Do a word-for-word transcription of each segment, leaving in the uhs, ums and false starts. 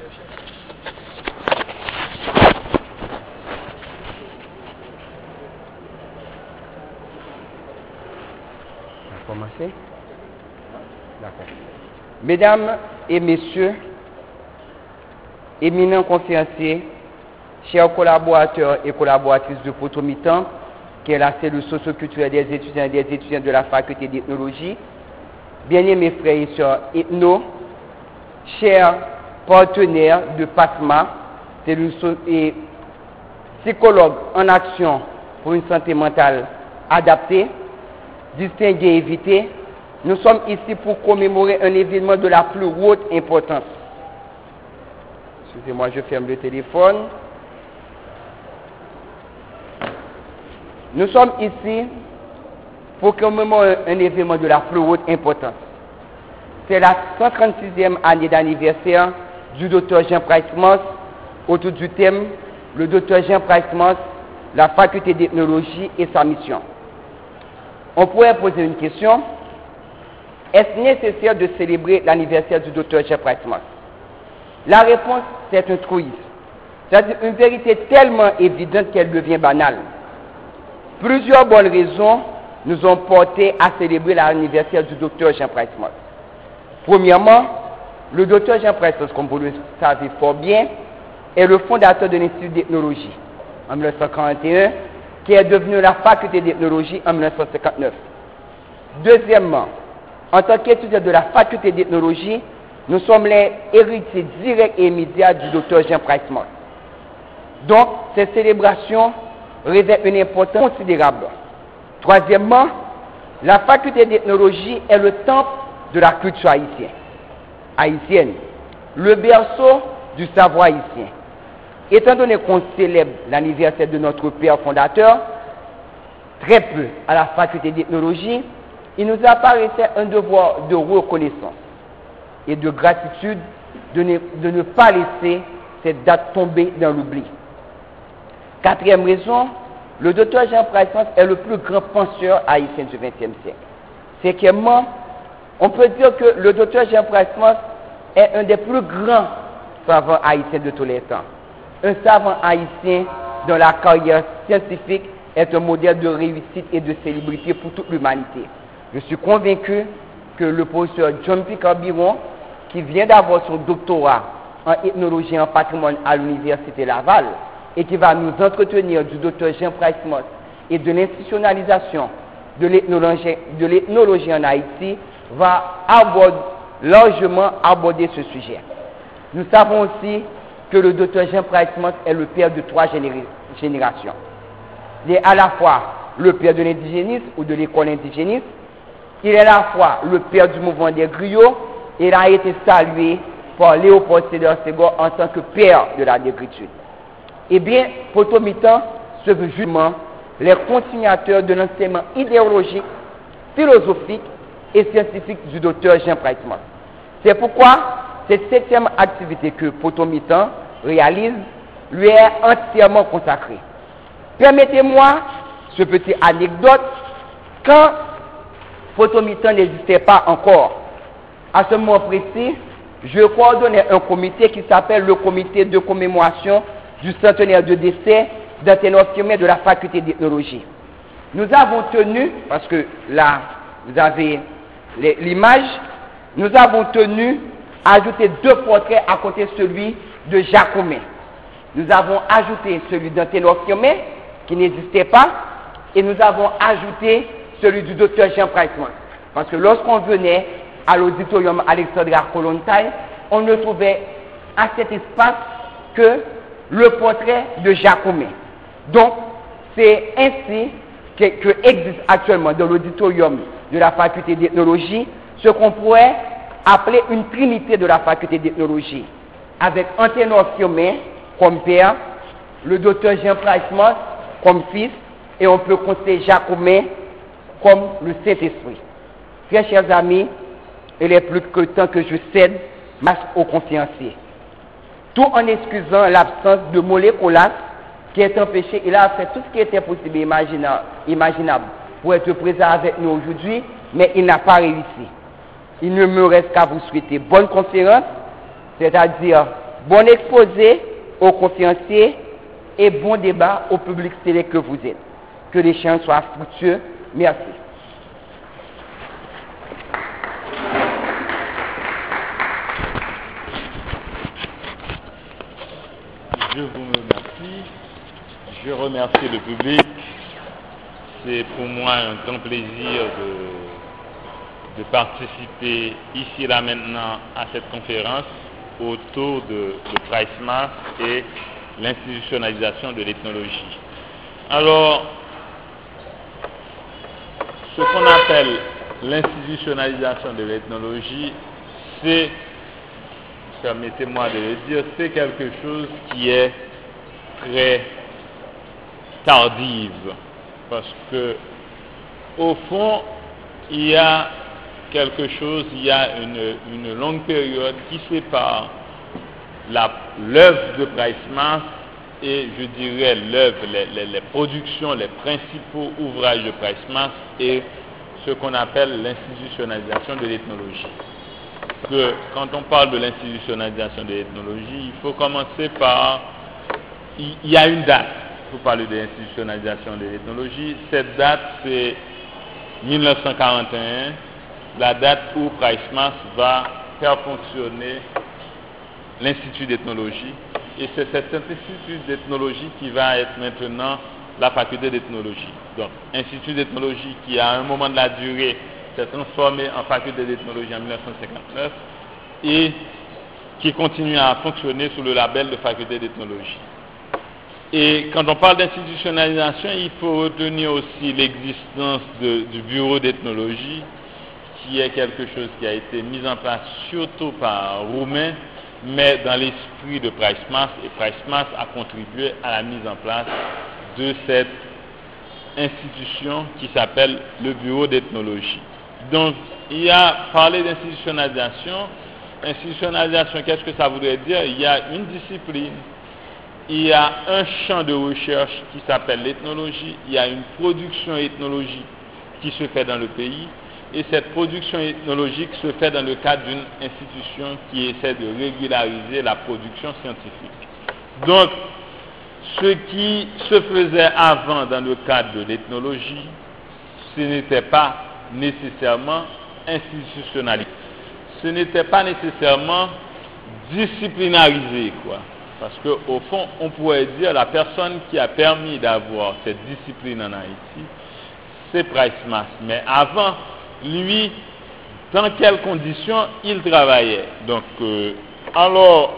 On va commencer? D'accord. Mesdames et messieurs, éminents conférenciers, chers collaborateurs et collaboratrices de Potomitan, qui est la cellule socio-culturelle des étudiants et des étudiants de la faculté d'ethnologie, bien-aimés frères et sœurs ethno, chers partenaires de PASMA, cellule et psychologues en action pour une santé mentale adaptée, distingués invités, nous sommes ici pour commémorer un événement de la plus haute importance. Excusez-moi, je ferme le téléphone. Nous sommes ici pour commémorer un événement de la plus haute importance. C'est la cent trente-sixième année d'anniversaire du docteur Jean Price-Moss autour du thème « Le docteur Jean Price-Moss, la faculté d'ethnologie et sa mission ». On pourrait poser une question. Est-ce nécessaire de célébrer l'anniversaire du docteur Jean Price-Moss? La réponse, c'est un truisme. C'est-à-dire une vérité tellement évidente qu'elle devient banale. Plusieurs bonnes raisons nous ont porté à célébrer l'anniversaire du docteur Jean Price-Moss. Premièrement, le docteur Jean Price-Moss, comme vous le savez fort bien, est le fondateur de l'Institut d'ethnologie en mille neuf cent quarante et un, qui est devenu la faculté d'ethnologie en mille neuf cent cinquante-neuf. Deuxièmement, en tant qu'étudiant de la faculté d'ethnologie, nous sommes les héritiers directs et immédiats du docteur Jean Price-Moss. Donc, ces célébrations revêtent une importance considérable. Troisièmement, la faculté d'ethnologie est le temple de la culture haïtienne, haïtienne, le berceau du savoir haïtien. Étant donné qu'on célèbre l'anniversaire de notre père fondateur, très peu à la faculté d'ethnologie, il nous apparaissait un devoir de reconnaissance et de gratitude de ne, de ne pas laisser cette date tomber dans l'oubli. Quatrième raison, le docteur Jean Price-Moss est le plus grand penseur haïtien du vingtième siècle. Cinquièmement, on peut dire que le docteur Jean Price-Moss est un des plus grands savants haïtiens de tous les temps. Un savant haïtien dont la carrière scientifique est un modèle de réussite et de célébrité pour toute l'humanité. Je suis convaincu que le professeur John Picard-Biron, qui vient d'avoir son doctorat en ethnologie et en patrimoine à l'Université Laval, et qui va nous entretenir du docteur Jean Price-Moss et de l'institutionnalisation de l'ethnologie en Haïti, va aborder, largement aborder ce sujet. Nous savons aussi que le docteur Jean Price-Moss est le père de trois générations. Il est à la fois le père de l'indigénisme ou de l'école indigéniste, il est à la fois le père du mouvement des griots, et il a été salué par Léopold Sédar Senghor en tant que père de la négritude. Eh bien, Potomitan se veut justement les continuateurs de l'enseignement idéologique, philosophique et scientifique du docteur Jean Price-Moss. C'est pourquoi cette septième activité que Potomitan réalise lui est entièrement consacrée. Permettez-moi ce petit anecdote. Quand Potomitan n'existait pas encore, à ce moment précis, je coordonnais un comité qui s'appelle le comité de commémoration du centenaire de décès d'Anténor Fiumet de la faculté d'ethnologie. Nous avons tenu, parce que là, vous avez l'image, nous avons tenu à ajouter deux portraits à côté de celui de Jacomet. Nous avons ajouté celui d'Anténor Fiumet, qui n'existait pas, et nous avons ajouté celui du docteur Jean Price-Moss. Parce que lorsqu'on venait à l'auditorium Alexandria Kollontai, on ne trouvait à cet espace que le portrait de Jacomet. Donc, c'est ainsi que, que existe actuellement dans l'auditorium de la faculté d'ethnologie ce qu'on pourrait appeler une trinité de la faculté d'ethnologie, avec Anténor Fiumet comme père, le docteur Jean Price-Moss comme fils, et on peut compter Jacomet comme le Saint-Esprit. Très chers amis, il est plus que temps que je cède masse aux conférenciers. Tout en excusant l'absence de Molé Colas, qui est empêché, il a fait tout ce qui était possible et imaginable pour être présent avec nous aujourd'hui, mais il n'a pas réussi. Il ne me reste qu'à vous souhaiter bonne conférence, c'est-à-dire bon exposé aux conférenciers et bon débat au public sélect que vous êtes. Que l'échange soit fructueux. Merci. Je vous remercie. Je remercie le public. C'est pour moi un grand plaisir de, de participer ici, là, maintenant, à cette conférence autour de, de PriceMath et l'institutionnalisation de l'ethnologie. Alors, ce qu'on appelle l'institutionnalisation de l'ethnologie, c'est, permettez-moi de le dire, c'est quelque chose qui est très tardive, parce que, au fond, il y a quelque chose, il y a une, une longue période qui sépare l'œuvre de PriceMath et, je dirais, l'œuvre, les, les, les productions, les principaux ouvrages de PriceMath et ce qu'on appelle l'institutionnalisation de l'ethnologie. Que quand on parle de l'institutionnalisation de l'ethnologie, il faut commencer par, il, il y a une date pour parler de l'institutionnalisation de l'ethnologie. Cette date, c'est mille neuf cent quarante et un, la date où PriceMath va faire fonctionner l'Institut d'ethnologie. Et c'est cet Institut d'ethnologie qui va être maintenant la faculté d'ethnologie. Donc, Institut d'ethnologie qui, à un moment de la durée, s'est transformé en faculté d'ethnologie en mille neuf cent cinquante-neuf et qui continue à fonctionner sous le label de faculté d'ethnologie. Et quand on parle d'institutionnalisation, il faut retenir aussi l'existence du bureau d'ethnologie, qui est quelque chose qui a été mis en place surtout par Roumain, mais dans l'esprit de PriceMath, et PriceMath a contribué à la mise en place de cette institution qui s'appelle le bureau d'ethnologie. Donc, il y a parlé d'institutionnalisation. Institutionnalisation, qu'est-ce que ça voudrait dire? Il y a une discipline, il y a un champ de recherche qui s'appelle l'ethnologie, il y a une production ethnologique qui se fait dans le pays, et cette production ethnologique se fait dans le cadre d'une institution qui essaie de régulariser la production scientifique. Donc, ce qui se faisait avant dans le cadre de l'ethnologie, ce n'était pas nécessairement institutionnalisé. Ce n'était pas nécessairement disciplinarisé, quoi. Parce qu'au fond, on pourrait dire la personne qui a permis d'avoir cette discipline en Haïti, c'est PriceMath. Mais avant, lui, dans quelles conditions il travaillait? Donc, euh, alors,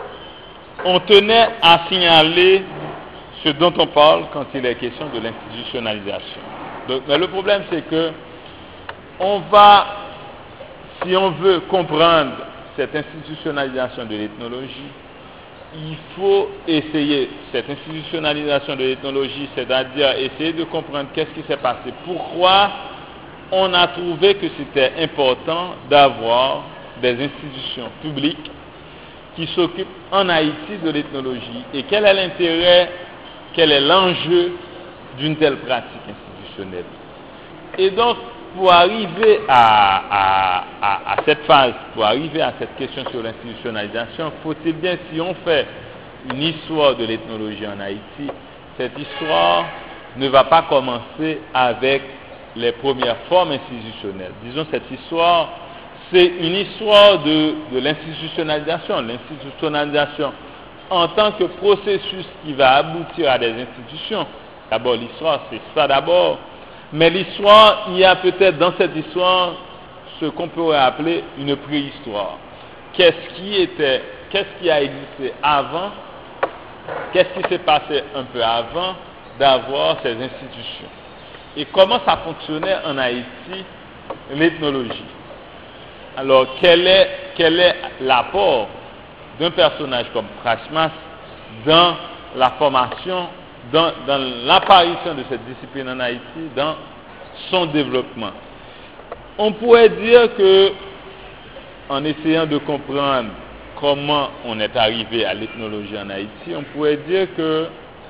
on tenait à signaler ce dont on parle quand il est question de l'institutionnalisation. Donc, mais le problème, c'est que on va, si on veut comprendre cette institutionnalisation de l'ethnologie, il faut essayer cette institutionnalisation de l'ethnologie, c'est-à-dire essayer de comprendre qu'est-ce qui s'est passé, pourquoi on a trouvé que c'était important d'avoir des institutions publiques qui s'occupent en Haïti de l'ethnologie et quel est l'intérêt, quel est l'enjeu d'une telle pratique institutionnelle. Et donc, pour arriver à, à, à, à cette phase, pour arriver à cette question sur l'institutionnalisation, faut-il bien, si on fait une histoire de l'ethnologie en Haïti, cette histoire ne va pas commencer avec les premières formes institutionnelles. Disons, cette histoire, c'est une histoire de, de l'institutionnalisation. L'institutionnalisation en tant que processus qui va aboutir à des institutions. D'abord, l'histoire, c'est ça d'abord. Mais l'histoire, il y a peut-être dans cette histoire ce qu'on pourrait appeler une préhistoire. Qu'est-ce qui était, qu'est-ce qui a existé avant, qu'est-ce qui s'est passé un peu avant d'avoir ces institutions. Et comment ça fonctionnait en Haïti, l'ethnologie. Alors, quel est, quel est l'apport d'un personnage comme PriceMath dans la formation, dans, dans l'apparition de cette discipline en Haïti, dans son développement? On pourrait dire que, en essayant de comprendre comment on est arrivé à l'ethnologie en Haïti, on pourrait dire que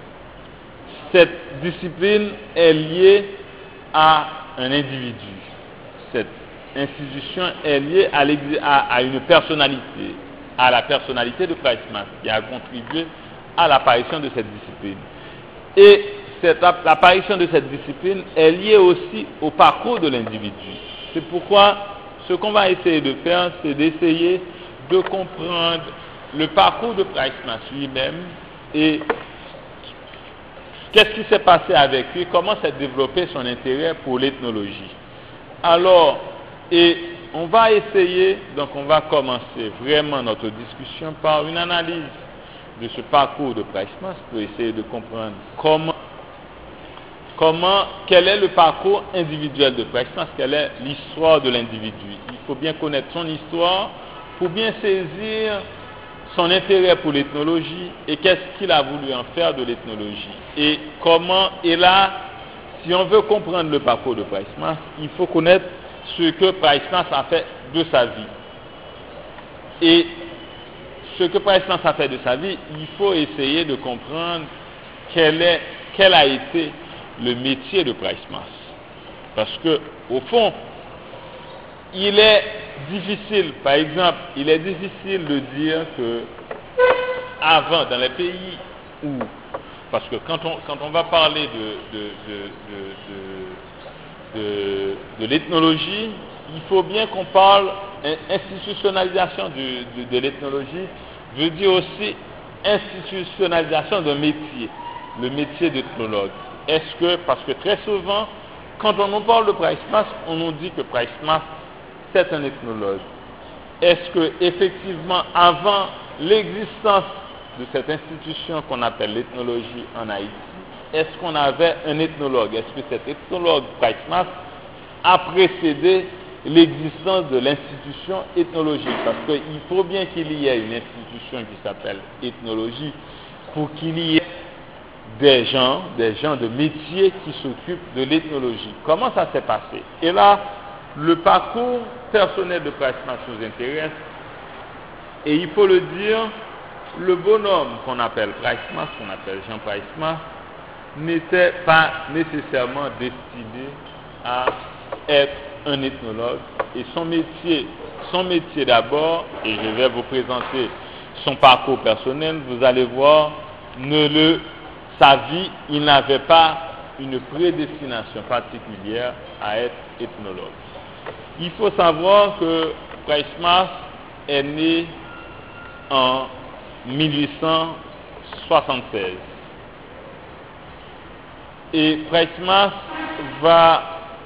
cette discipline est liée à un individu. Cette institution est liée à, à, à une personnalité, à la personnalité de Price Mas, qui a contribué à l'apparition de cette discipline. Et cette, l'apparition de cette discipline est liée aussi au parcours de l'individu. C'est pourquoi ce qu'on va essayer de faire, c'est d'essayer de comprendre le parcours de Price Mas lui-même et qu'est-ce qui s'est passé avec lui, comment s'est développé son intérêt pour l'ethnologie. Alors, et on va essayer, donc on va commencer vraiment notre discussion par une analyse de ce parcours de Price Mas pour essayer de comprendre comment, comment, quel est le parcours individuel de Price Mas, quelle est l'histoire de l'individu. Il faut bien connaître son histoire pour bien saisir son intérêt pour l'ethnologie et qu'est-ce qu'il a voulu en faire de l'ethnologie. Et comment, et là, si on veut comprendre le parcours de Price Mas, il faut connaître ce que Price Mas a fait de sa vie. Et ce que Price Mas a fait de sa vie, il faut essayer de comprendre quel, est, quel a été le métier de Price Mas. Parce que, au fond, il est difficile, par exemple, il est difficile de dire que avant, dans les pays où, parce que quand on, quand on va parler de, de, de, de, de, de, de l'ethnologie, il faut bien qu'on parle institutionnalisation de, de, de l'ethnologie, veut dire aussi institutionnalisation d'un métier, le métier d'ethnologue. Est-ce que, parce que très souvent, quand on nous parle de Price Mas, on nous dit que Price Mas c'est un ethnologue. Est-ce que effectivement, avant l'existence de cette institution qu'on appelle l'ethnologie en Haïti, est-ce qu'on avait un ethnologue? Est-ce que cet ethnologue Price Mas a précédé l'existence de l'institution ethnologique? Parce qu'il faut bien qu'il y ait une institution qui s'appelle ethnologie pour qu'il y ait des gens, des gens de métier qui s'occupent de l'ethnologie. Comment ça s'est passé? Et là, le parcours personnel de Price Mas nous intéresse, et il faut le dire, le bonhomme qu'on appelle Price Mas, qu'on appelle Jean Price Mas, n'était pas nécessairement destiné à être un ethnologue, et son métier, son métier d'abord, et je vais vous présenter son parcours personnel, vous allez voir, ne le, sa vie, il n'avait pas une prédestination particulière à être ethnologue. Il faut savoir que Price Mas est né en mille huit cent soixante-seize. Et Price Mas va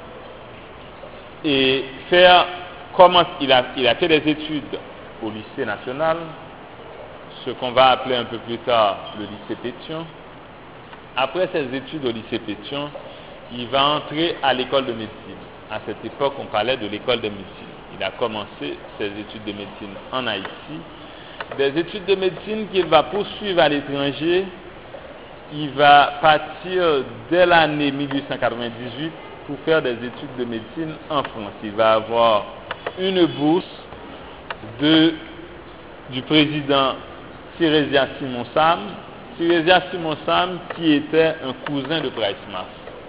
et faire, comment, il a, il a fait des études au lycée national, ce qu'on va appeler un peu plus tard le lycée Pétion. Après ses études au lycée Pétion, il va entrer à l'école de médecine. À cette époque, on parlait de l'école de médecine. Il a commencé ses études de médecine en Haïti. Des études de médecine qu'il va poursuivre à l'étranger. Il va partir dès l'année mille huit cent quatre-vingt-dix-huit pour faire des études de médecine en France. Il va avoir une bourse de, du président Sirésia Simon Sam. Sirésia Simon Sam qui était un cousin de Price Mas.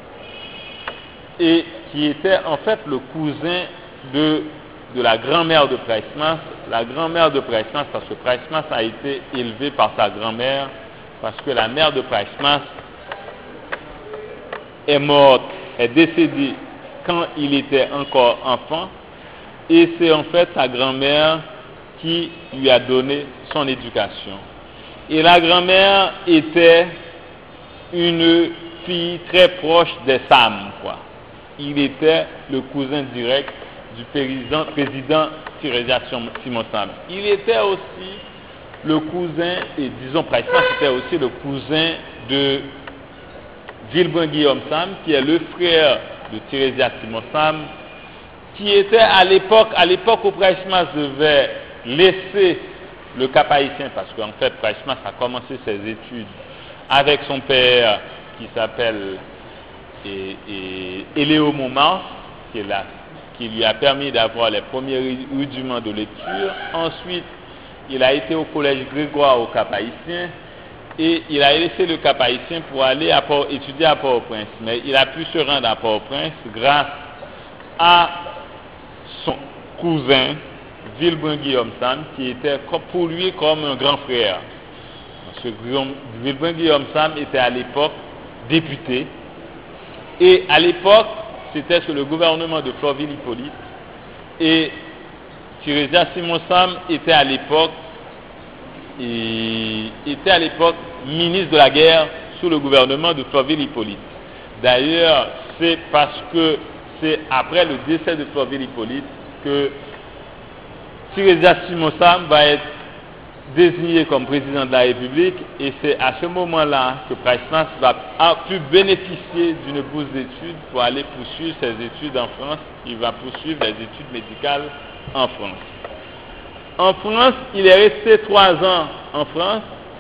Et qui était en fait le cousin de, de la grand-mère de Price Mas. La grand-mère de Price Mas, parce que Price Mas a été élevé par sa grand-mère, parce que la mère de Price Mas est morte, est décédée quand il était encore enfant, et c'est en fait sa grand-mère qui lui a donné son éducation. Et la grand-mère était une fille très proche des Sam, quoi. Il était le cousin direct du président, président Sirésia Simon Sam. Il était aussi le cousin, et disons Price Mas était aussi le cousin de Villebrun Guillaume Sam, qui est le frère de Sirésia Simon Sam, qui était à l'époque, à l'époque où Price Mas devait laisser le Cap Haïtien, parce qu'en fait Price Mas a commencé ses études avec son père qui s'appelle et, et Eléo Montmartre, qui, est là, qui lui a permis d'avoir les premiers rudiments de lecture. Ensuite, il a été au collège Grégoire au Cap Haïtien et il a laissé le Cap Haïtien pour aller à Port, étudier à Port-au-Prince. Mais il a pu se rendre à Port-au-Prince grâce à son cousin Villebrun-Guillaume Sam, qui était pour lui comme un grand frère. Parce que Villebrun-Guillaume Sam était à l'époque député, et à l'époque, c'était sous le gouvernement de Florville-Hippolyte, et Tirésias Simon Sam était à l'époque et était à l'époque ministre de la guerre sous le gouvernement de Florville-Hippolyte. D'ailleurs, c'est parce que c'est après le décès de Florville-Hippolyte que Tirésias Simon Sam va être désigné comme président de la République, et c'est à ce moment-là que Pricemas va a pu bénéficier d'une bourse d'études pour aller poursuivre ses études en France. Il va poursuivre les études médicales en France. En France, il est resté trois ans en France.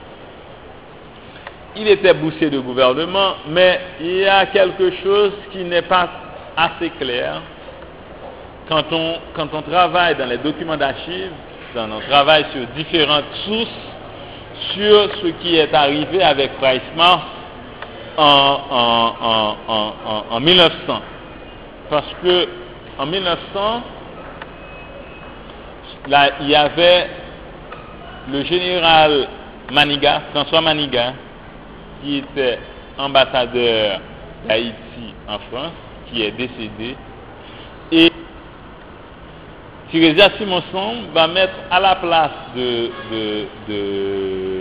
Il était boursier de gouvernement, mais il y a quelque chose qui n'est pas assez clair. Quand on, quand on travaille dans les documents d'archives, quand on travaille sur différentes sources, sur ce qui est arrivé avec Pricemas en, en, en, en, en, en mille neuf cents. Parce que en mille neuf cents, là, il y avait le général Manigat, François Manigat, qui était ambassadeur d'Haïti en France, qui est décédé, et Tirésias Simon Sam va mettre à la place de, de, de,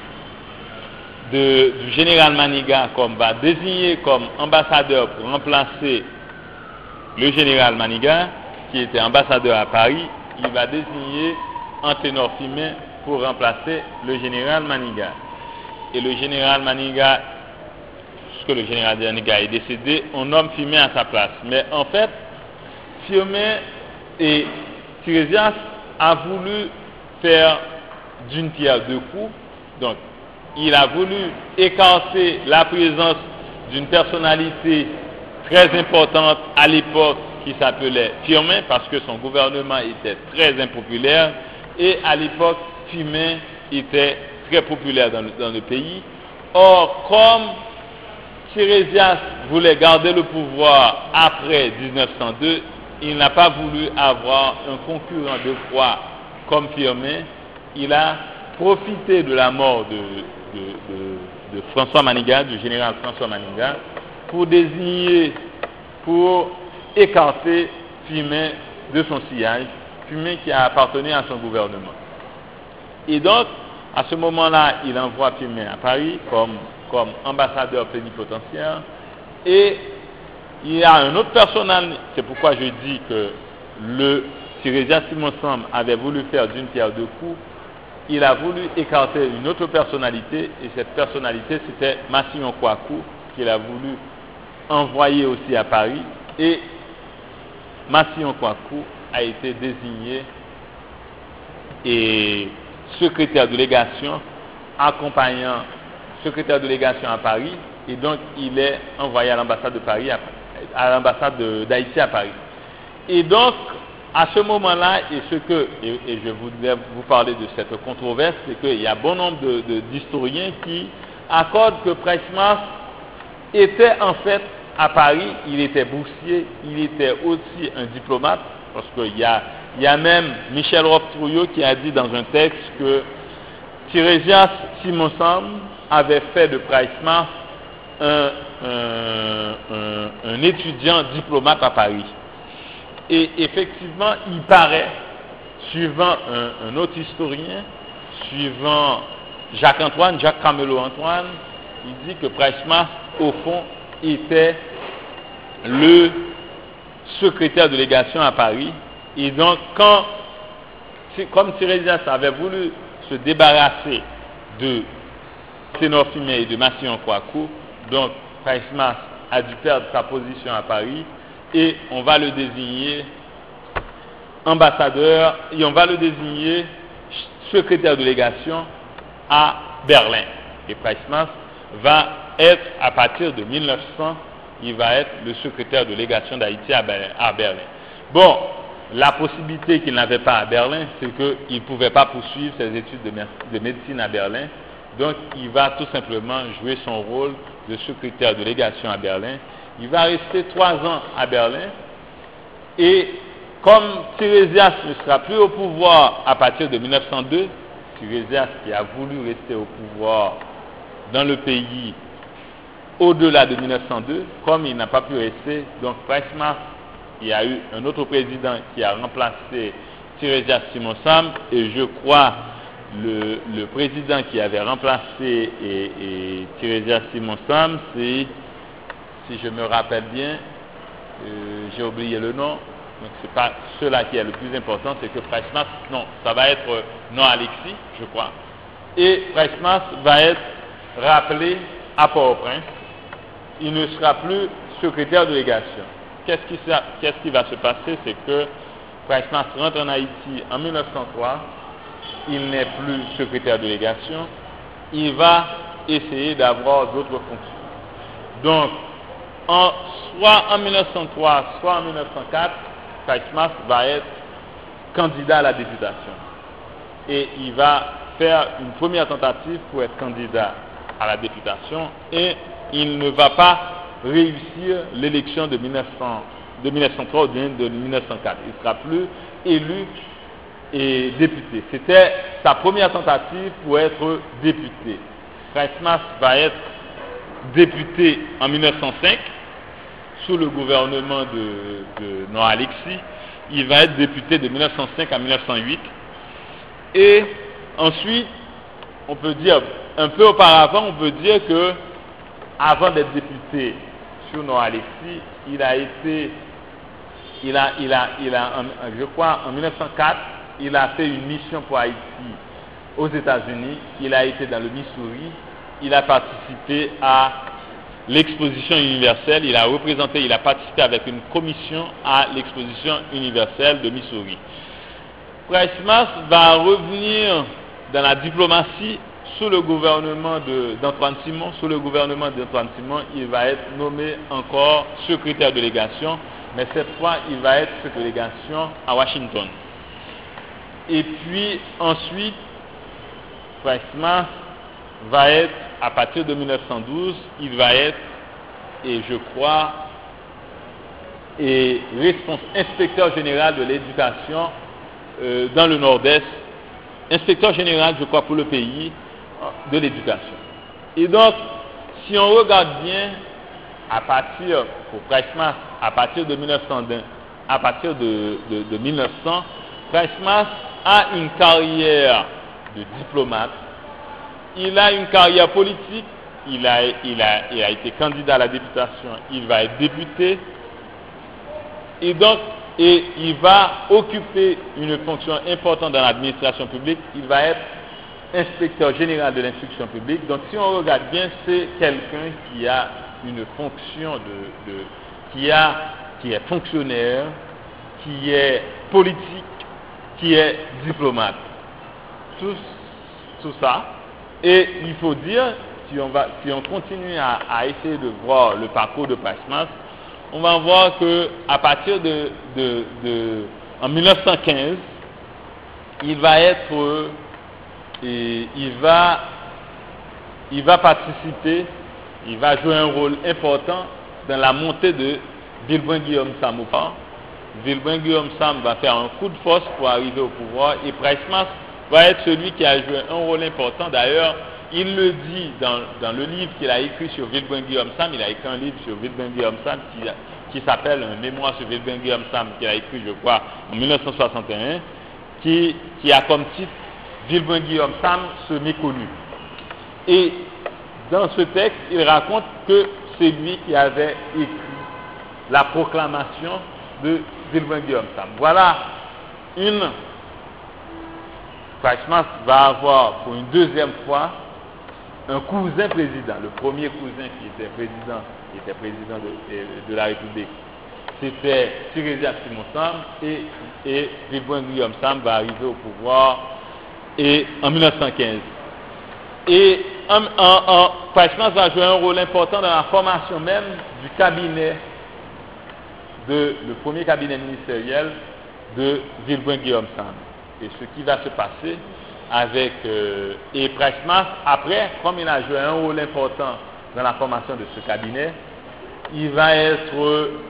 de, du général Manigat, comme va désigner comme ambassadeur pour remplacer le général Manigat, qui était ambassadeur à Paris. Il va désigner Anténor Fimet pour remplacer le général Manigat. Et le général Manigat, puisque le général Manigat est décédé, on nomme Fimet à sa place. Mais en fait, Fimet et Tirésias a voulu faire d'une pierre deux coups. Donc, il a voulu écarter la présence d'une personnalité très importante à l'époque qui s'appelait Firmin, parce que son gouvernement était très impopulaire, et à l'époque, Firmin était très populaire dans le, dans le pays. Or, comme Tirésias voulait garder le pouvoir après mille neuf cent deux, il n'a pas voulu avoir un concurrent de foi comme Firmin. Il a profité de la mort de, de, de, de François Manigat, du général François Manigat, pour désigner, pour écarter Firmin de son sillage, Firmin qui a appartenu à son gouvernement. Et donc, à ce moment-là, il envoie Firmin à Paris comme, comme ambassadeur plénipotentiaire, et il y a un autre personnage, c'est pourquoi je dis que le Tirésias Simon Sam avait voulu faire d'une pierre deux coups. Il a voulu écarter une autre personnalité, et cette personnalité c'était Massillon Kouakou, qu'il a voulu envoyer aussi à Paris, et Massillon Kouakou a été désigné et secrétaire de légation, accompagnant secrétaire de légation à Paris, et donc il est envoyé à l'ambassade de Paris, à, à l'ambassade d'Haïti à Paris. Et donc, à ce moment-là, et ce que, et, et je voudrais vous parler de cette controverse, c'est qu'il y a bon nombre de, de, d'historiens qui accordent que Pricemas était en fait à Paris, il était boursier, il était aussi un diplomate, parce qu'il y a, il y a même Michel Roch-Trouillot qui a dit dans un texte que Tirésias Simon Sam avait fait de Pricemas un, un, un, un étudiant diplomate à Paris. Et effectivement, il paraît, suivant un, un autre historien, suivant Jacques-Antoine, Jacques Camelo-Antoine, il dit que Pricemas, au fond, était le secrétaire de légation à Paris. Et donc, quand, comme Tirésias avait voulu se débarrasser de Anténor Fimet et de Massillon Kouakou, donc Pricemas a dû perdre sa position à Paris, et on va le désigner ambassadeur, et on va le désigner secrétaire de légation à Berlin. Et Pricemas va être, à partir de mille neuf cents, il va être le secrétaire de légation d'Haïti à Berlin. Bon, la possibilité qu'il n'avait pas à Berlin, c'est qu'il ne pouvait pas poursuivre ses études de médecine à Berlin, donc il va tout simplement jouer son rôle de secrétaire de légation à Berlin. Il va rester trois ans à Berlin, et comme Tirésias ne sera plus au pouvoir à partir de mille neuf cent deux, Tirésias qui a voulu rester au pouvoir dans le pays au-delà de mille neuf cent deux, comme il n'a pas pu rester, donc Price-Mars, il y a eu un autre président qui a remplacé Tirésias Simon Sam, et je crois le, le président qui avait remplacé et, et Tirésias Simon Sam, c'est, si je me rappelle bien, euh, j'ai oublié le nom, donc c'est pas cela qui est le plus important, c'est que Price-Mars, non, ça va être euh, non Alexis, je crois, et Price-Mars va être rappelé à Port-au-Prince. Il ne sera plus secrétaire de légation. Qu'est-ce qui, qu'est-ce qui va se passer? C'est que Price-Mars rentre en Haïti en mille neuf cent trois, il n'est plus secrétaire de légation, il va essayer d'avoir d'autres fonctions. Donc, en, soit en mille neuf cent trois, soit en mille neuf cent quatre, Price-Mars va être candidat à la députation. Et il va faire une première tentative pour être candidat à la députation et il ne va pas réussir l'élection de mille neuf cents, de mille neuf cent trois ou de mille neuf cent quatre. Il ne sera plus élu et député. C'était sa première tentative pour être député. Price-Mars va être député en mille neuf cent cinq sous le gouvernement de, de Noah Alexis. Il va être député de mille neuf cent cinq à mille neuf cent huit. Et ensuite, on peut dire, un peu auparavant, on peut dire que avant d'être député sur Noah Alexis, il a été, il a, il a, il a, je crois, en mille neuf cent quatre, il a fait une mission pour Haïti aux États-Unis. Il a été dans le Missouri. Il a participé à l'exposition universelle. Il a représenté, il a participé avec une commission à l'exposition universelle de Missouri. Price-Mars va revenir dans la diplomatie sous le gouvernement de, d'Antoine Simon. Sous le gouvernement d'Antoine Simon, il va être nommé encore secrétaire de légation, mais cette fois, il va être secrétaire de légation à Washington. Et puis ensuite, Price-Mars va être, à partir de mille neuf cent douze, il va être, et je crois, et responsable, inspecteur général de l'éducation euh, dans le Nord-Est, inspecteur général, je crois, pour le pays de l'éducation. Et donc, si on regarde bien, à partir, pour Price-Mars, à partir de mille neuf cent un, à partir de, de, de mille neuf cents, Price-Mars a une carrière de diplomate, il a une carrière politique, il a, il a, il a été candidat à la députation, il va être député, et donc, et il va occuper une fonction importante dans l'administration publique, il va être inspecteur général de l'instruction publique. Donc, si on regarde bien, c'est quelqu'un qui a une fonction de, de qui a, qui est fonctionnaire, qui est politique, qui est diplomate. Tout, tout ça. Et il faut dire, si on, va, si on continue à, à essayer de voir le parcours de Price-Mars, on va voir qu'à partir de, de, de en mille neuf cent quinze, il va être, et il va, il va participer, il va jouer un rôle important dans la montée de Villebrin-Guillaume Sam au pouvoir. Villebrin-Guillaume Sam va faire un coup de force pour arriver au pouvoir et Price-Mars va être celui qui a joué un rôle important. D'ailleurs, il le dit dans, dans le livre qu'il a écrit sur Villebrin-Guillaume Sam. Il a écrit un livre sur Villebrin-Guillaume Sam qui, qui s'appelle Un mémoire sur Villebrin-Guillaume Sam, qu'il a écrit, je crois, en mille neuf cent soixante et un, qui, qui a comme titre Villebrin-Guillaume Sam, ce méconnu. Et dans ce texte, il raconte que c'est lui qui avait écrit la proclamation de Villebrin-Guillaume Sam. Voilà une. Price-Mars va avoir pour une deuxième fois un cousin président. Le premier cousin qui était président, qui était président de, de la République, c'était Tirésias Simon Sam, et, et Villebrin-Guillaume Sam va arriver au pouvoir et, en mille neuf cent quinze. Et en, en, en, Price-Mars va jouer un rôle important dans la formation même du cabinet, de, le premier cabinet ministériel de Villebrin-Guillaume Sam. Et ce qui va se passer avec euh, et Price-Mars, après, comme il a joué un rôle important dans la formation de ce cabinet, il va être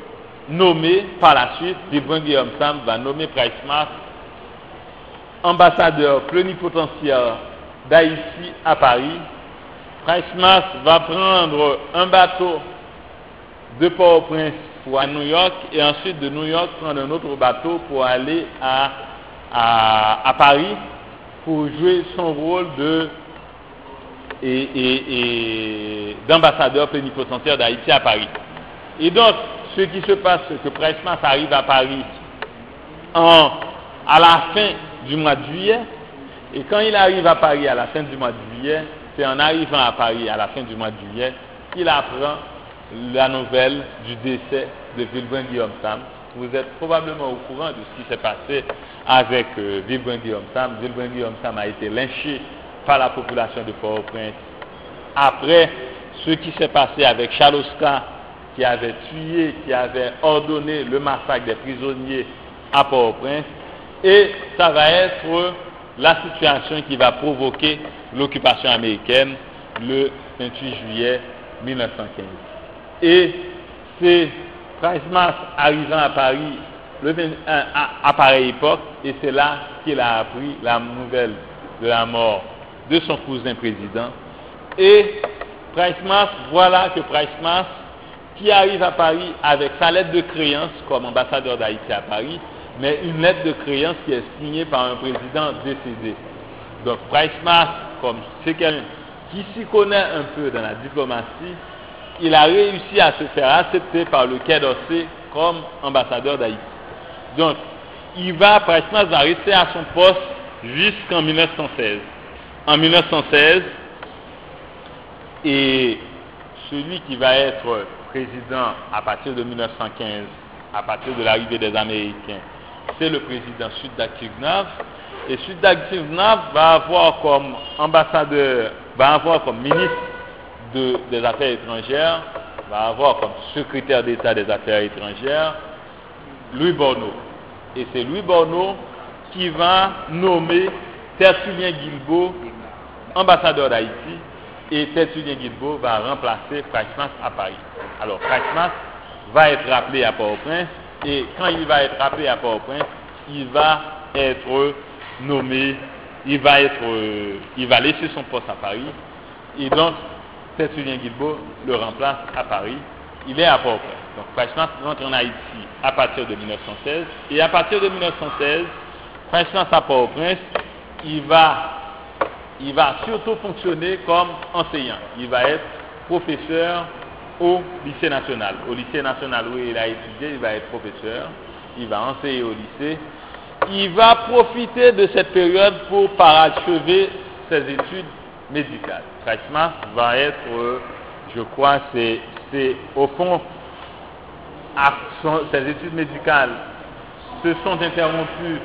nommer par la suite, Villebranche Guillaume Sam va nommer Price Mars ambassadeur plénipotentiaire d'Haïti à Paris. Price Mars va prendre un bateau de Port-au-Prince pour aller à New York et ensuite de New York prendre un autre bateau pour aller à, à, à Paris pour jouer son rôle de et, et, et d'ambassadeur plénipotentiaire d'Haïti à Paris. Et donc, ce qui se passe, c'est que Price Mars arrive à Paris en, à la fin du mois de juillet, et quand il arrive à Paris à la fin du mois de juillet, c'est en arrivant à Paris à la fin du mois de juillet qu'il apprend la nouvelle du décès de Villebranche Guillaume Sam. Vous êtes probablement au courant de ce qui s'est passé avec euh, Villebranche Guillaume Sam. Villebranche Guillaume Sam a été lynché par la population de Port-au-Prince après ce qui s'est passé avec Charles Oscar, qui avait tué, qui avait ordonné le massacre des prisonniers à Port-au-Prince. Et ça va être la situation qui va provoquer l'occupation américaine le vingt-huit juillet mille neuf cent quinze. Et c'est Price Mars arrivant à Paris le vingt, à, à pareille époque, et c'est là qu'il a appris la nouvelle de la mort de son cousin président. Et Price Mars, voilà que Price Mars, qui arrive à Paris avec sa lettre de créance comme ambassadeur d'Haïti à Paris, mais une lettre de créance qui est signée par un président décédé. Donc Price Mars, comme c'est quelqu'un qui s'y connaît un peu dans la diplomatie, il a réussi à se faire accepter par le Quai d'Orsay comme ambassadeur d'Haïti. Donc, il va, Price Mars va rester à son poste jusqu'en mille neuf cent seize. En mille neuf cent seize, et celui qui va être président à partir de mille neuf cent quinze, à partir de l'arrivée des Américains, c'est le président Suddak Tignav. Et Suddak Tignav va avoir comme ambassadeur, va avoir comme ministre de, des Affaires étrangères, va avoir comme secrétaire d'État des Affaires étrangères Louis Borneau. Et c'est Louis Borneau qui va nommer Tertullien Guilbeault ambassadeur d'Haïti, et Tertullien Guilbeault va remplacer Price Mars à Paris. Alors Price Mars va être rappelé à Port-au-Prince, et quand il va être rappelé à Port-au-Prince, il va être nommé, il va être, euh, il va laisser son poste à Paris, et donc Tertullien Guilbeault le remplace à Paris. Il est à Port-au-Prince. Donc Price Mars rentre en Haïti à partir de mille neuf cent seize, et à partir de mille neuf cent seize, Price Mars à Port-au-Prince, il va, il va surtout fonctionner comme enseignant. Il va être professeur au lycée national. Au lycée national où il a étudié, il va être professeur, il va enseigner au lycée. Il va profiter de cette période pour parachever ses études médicales. Price Mars va être, euh, je crois, c'est, c'est au fond, à son, ses études médicales se sont interrompues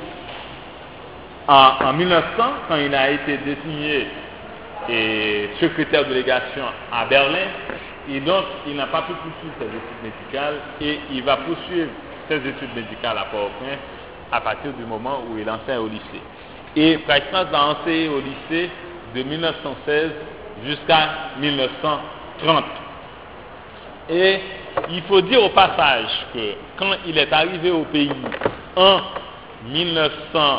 en, en mille neuf cents, quand il a été désigné et secrétaire de délégation à Berlin. Et donc, il n'a pas pu poursuivre ses études médicales, et il va poursuivre ses études médicales à Port-au-Prince à partir du moment où il enseigne au lycée. Et Price Mars va enseigner au lycée de mille neuf cent seize jusqu'à mille neuf cent trente. Et il faut dire au passage que quand il est arrivé au pays en mille neuf cents,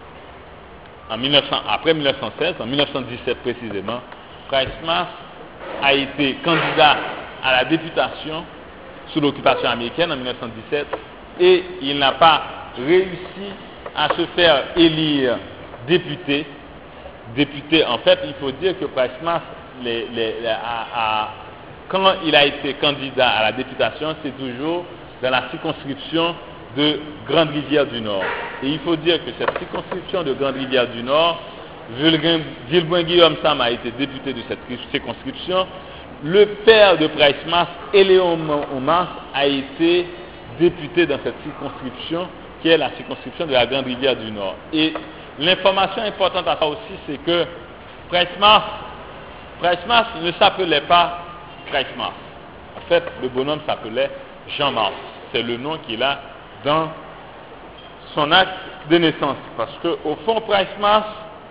en mille neuf cents, après mille neuf cent seize, en mille neuf cent dix-sept précisément, Price Mars a été candidat à la députation sous l'occupation américaine en mille neuf cent dix-sept, et il n'a pas réussi à se faire élire député. Député, en fait, il faut dire que Price Mars, les, les, les, a, a, quand il a été candidat à la députation, c'est toujours dans la circonscription de Grande-Rivière du Nord. Et il faut dire que cette circonscription de Grande-Rivière du Nord, Villebranche Guillaume Sam a été député de cette circonscription. Le père de Price Mars, Éléon Mars, a été député dans cette circonscription, qui est la circonscription de la Grande-Rivière du Nord. Et l'information importante à ça aussi, c'est que Price Mars, Price Mars ne s'appelait pas Price Mars. En fait, le bonhomme s'appelait Jean Mars. C'est le nom qu'il a dans son acte de naissance. Parce qu'au fond, Price Mars,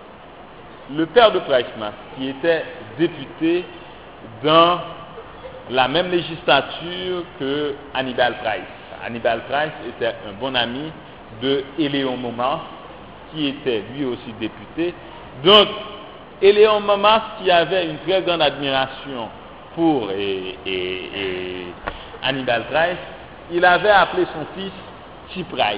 le père de Price Mars, qui était député dans la même législature que Hannibal Price. Hannibal Price était un bon ami de Éléon Momas, qui était lui aussi député. Donc, Éléon Momas, qui avait une très grande admiration pour et, et, et Hannibal Price, il avait appelé son fils T. Price.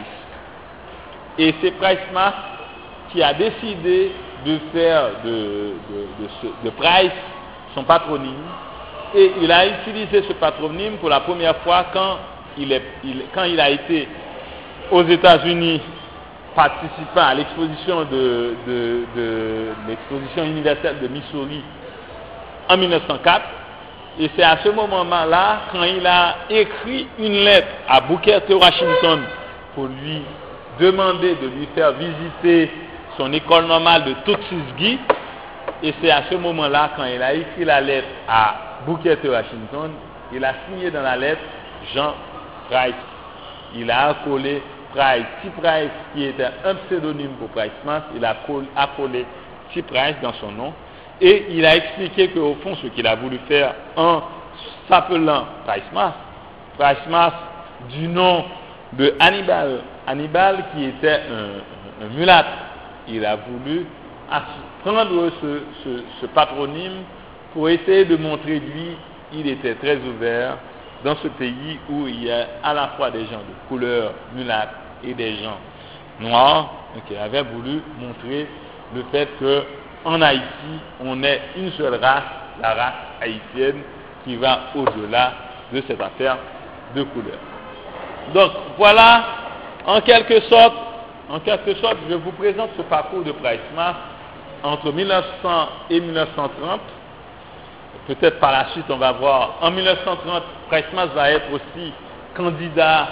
Et c'est Price Mas qui a décidé de faire de, de, de, ce, de Price son patronyme. Et il a utilisé ce patronyme pour la première fois quand il, est, il, quand il a été aux États-Unis participant à l'exposition de, de, de l'exposition universelle de Missouri en mille neuf cent quatre. Et c'est à ce moment-là, quand il a écrit une lettre à Booker T. Washington pour lui demander de lui faire visiter son école normale de Tuskegee, et c'est à ce moment-là, quand il a écrit la lettre à Booker T. Washington, il a signé dans la lettre Jean Price. Il a accolé Price, T. Price, qui était un pseudonyme pour Price Mas, il a accolé T. Price dans son nom. Et il a expliqué qu'au fond, ce qu'il a voulu faire en s'appelant Price Mas, Price Mas du nom de Hannibal, Hannibal qui était un, un, un mulâtre, il a voulu prendre ce, ce, ce patronyme pour essayer de montrer lui, il était très ouvert dans ce pays où il y a à la fois des gens de couleur mulâtre et des gens noirs. Donc il avait voulu montrer le fait que en Haïti, on est une seule race, la race haïtienne, qui va au-delà de cette affaire de couleur. Donc, voilà, en quelque sorte, en quelque sorte, je vous présente ce parcours de Price Mas entre mille neuf cents et mille neuf cent trente. Peut-être par la suite, on va voir. En mille neuf cent trente, Price Mas va être aussi candidat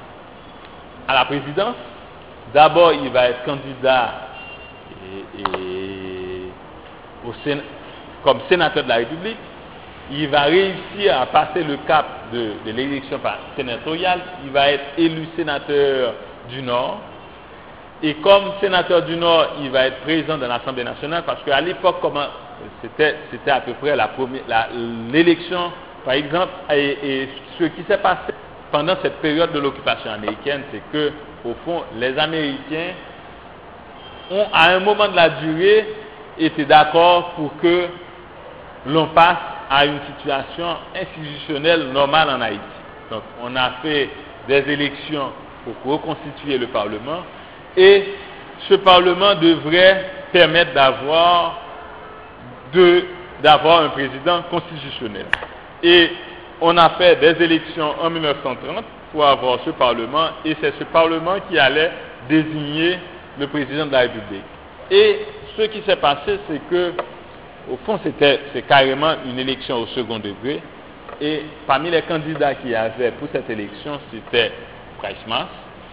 à la présidence. D'abord, il va être candidat et, et Au Sénat, comme sénateur de la République. Il va réussir à passer le cap de, de l'élection sénatoriale. Il va être élu sénateur du Nord. Et comme sénateur du Nord, il va être président de l'Assemblée nationale parce qu'à l'époque, comment c'était, c'était à peu près la première, la, l'élection, par exemple, et, et ce qui s'est passé pendant cette période de l'occupation américaine, c'est que, au fond, les Américains ont, à un moment de la durée, été d'accord pour que l'on passe à une situation institutionnelle normale en Haïti. Donc, on a fait des élections pour reconstituer le Parlement et ce Parlement devrait permettre d'avoir, de, d'avoir un président constitutionnel. Et on a fait des élections en mille neuf cent trente pour avoir ce Parlement et c'est ce Parlement qui allait désigner le président de la République. Et ce qui s'est passé, c'est que, au fond, c'était, c'est carrément une élection au second degré. Et parmi les candidats qu'il y avait pour cette élection, c'était Price Mas,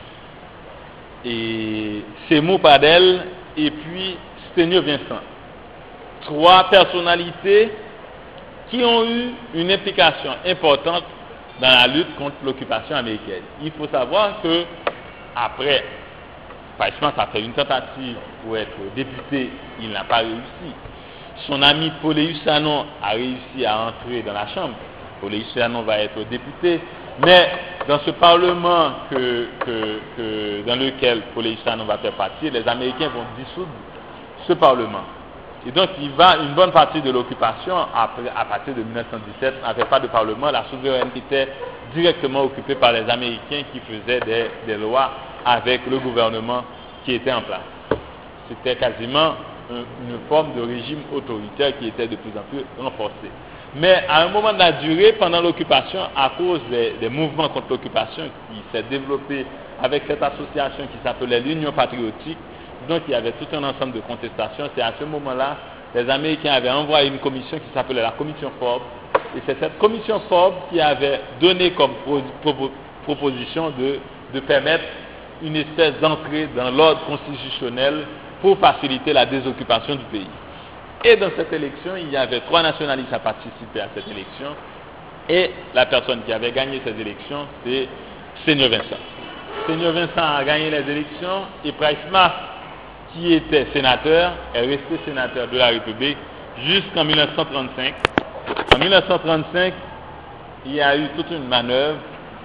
et Seymour Padel, et puis Sténio Vincent. Trois personnalités qui ont eu une implication importante dans la lutte contre l'occupation américaine. Il faut savoir que, après, Price Mas a fait une tentative pour être député, il n'a pas réussi. Son ami Poléus Sanon a réussi à entrer dans la Chambre. Poléus Sanon va être député, mais dans ce Parlement que, que, que, dans lequel Poléus Sanon va faire partie, les Américains vont dissoudre ce Parlement. Et donc, il va, une bonne partie de l'occupation, après, à partir de mille neuf cent dix-sept, n'avait pas de Parlement. La souveraineté était directement occupée par les Américains qui faisaient des, des lois avec le gouvernement qui était en place. C'était quasiment une forme de régime autoritaire qui était de plus en plus renforcée. Mais à un moment de la durée, pendant l'occupation, à cause des, des mouvements contre l'occupation qui s'est développé avec cette association qui s'appelait l'Union patriotique, donc il y avait tout un ensemble de contestations. C'est à ce moment-là, les Américains avaient envoyé une commission qui s'appelait la commission Forbes. Et c'est cette commission Forbes qui avait donné comme pro, pro, proposition de, de permettre une espèce d'entrée dans l'ordre constitutionnel pour faciliter la désoccupation du pays. Et dans cette élection, il y avait trois nationalistes à participer à cette élection. Et la personne qui avait gagné ces élections, c'est Sténio Vincent. Sténio Vincent a gagné les élections et Price Mas, qui était sénateur, est resté sénateur de la République jusqu'en mille neuf cent trente-cinq. En mille neuf cent trente-cinq, il y a eu toute une manœuvre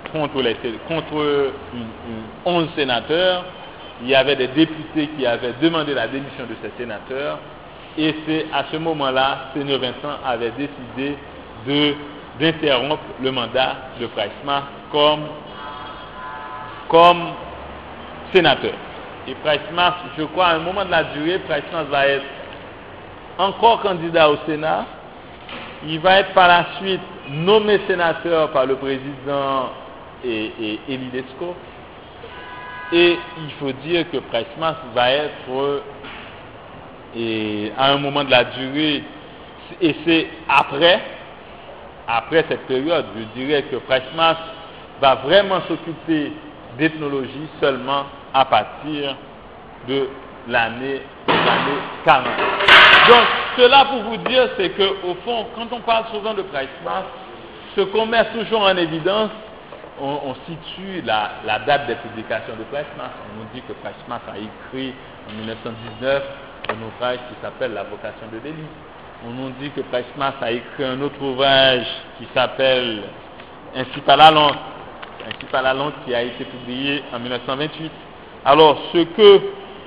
contre, les, contre une, une, onze sénateurs. Il y avait des députés qui avaient demandé la démission de ces sénateurs. Et c'est à ce moment-là, Seigneur Vincent avait décidé de, d'interrompre le mandat de Price Mars comme, comme sénateur. Et Price Mars, je crois, à un moment de la durée, Price Mars va être encore candidat au Sénat. Il va être par la suite nommé sénateur par le président et, et Élie Lescaut. Et il faut dire que Price Mars va être, et à un moment de la durée, et c'est après, après cette période, je dirais que Price Mars va vraiment s'occuper d'ethnologie seulement à partir de l'année, de l'année quarante. Donc, cela pour vous dire, c'est qu'au fond, quand on parle souvent de Price Mars, ce qu'on met toujours en évidence, on, on situe la, la date des publications de Price Mars. On nous dit que Price Mars a écrit en mille neuf cent dix-neuf un ouvrage qui s'appelle La vocation de l'Église. On nous dit que Price Mars a écrit un autre ouvrage qui s'appelle Ainsi par la langue. Ainsi par la langue qui a été publié en mille neuf cent vingt-huit. Alors, ce que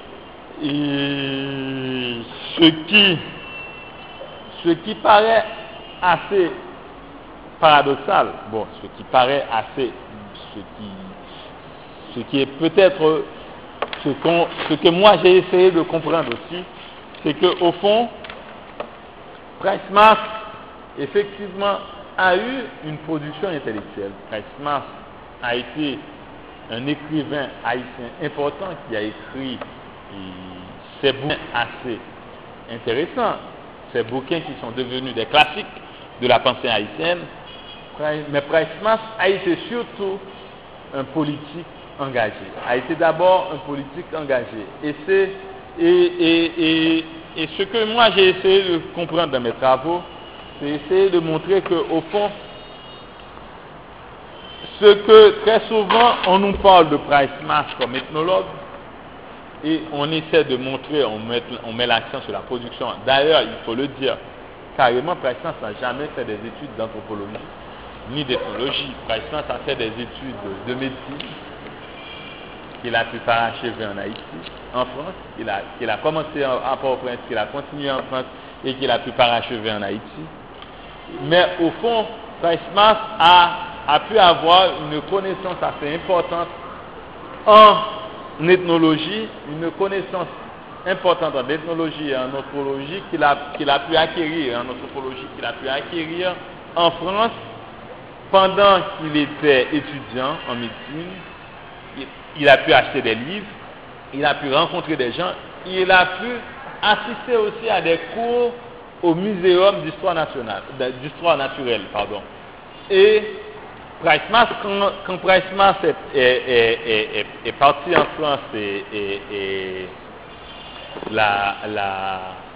et, ce qui ce qui paraît assez paradoxal, bon, ce qui paraît assez, ce qui, ce qui est peut-être ce, qu'on, ce que moi j'ai essayé de comprendre aussi, c'est que au fond, Price Mars effectivement a eu une production intellectuelle. Price Mars a été un écrivain haïtien important qui a écrit ces bouquins assez intéressants, ces bouquins qui sont devenus des classiques de la pensée haïtienne. Mais Price Mars a été surtout un politique engagé, a été d'abord un politique engagé. Et, c'est, et, et, et, et ce que moi j'ai essayé de comprendre dans mes travaux, c'est essayer de montrer qu'au fond, ce que très souvent on nous parle de Price Mars comme ethnologue, et on essaie de montrer, on met, on met l'accent sur la production. D'ailleurs, il faut le dire, carrément, Price Mars n'a jamais fait des études d'anthropologie, ni d'ethnologie. Price Mars a fait des études de, de médecine, qu'il a pu parachever en Haïti, en France, qu'il a, qu'il a commencé à Port-au-Prince, qu'il a continué en France, et qu'il a pu parachever en Haïti. Mais au fond, Price Mars a, a pu avoir une connaissance assez importante en ethnologie, une connaissance importante en ethnologie et en anthropologie qu'il a, qu'il a pu acquérir, en anthropologie qu'il a pu acquérir en France pendant qu'il était étudiant en médecine. Il, il a pu acheter des livres, il a pu rencontrer des gens, il a pu assister aussi à des cours au Muséum d'histoire nationale, d'histoire naturelle, pardon. Et Price Mars, quand, quand Price Mars est, est, est, est, est parti en France et, et, et la, la,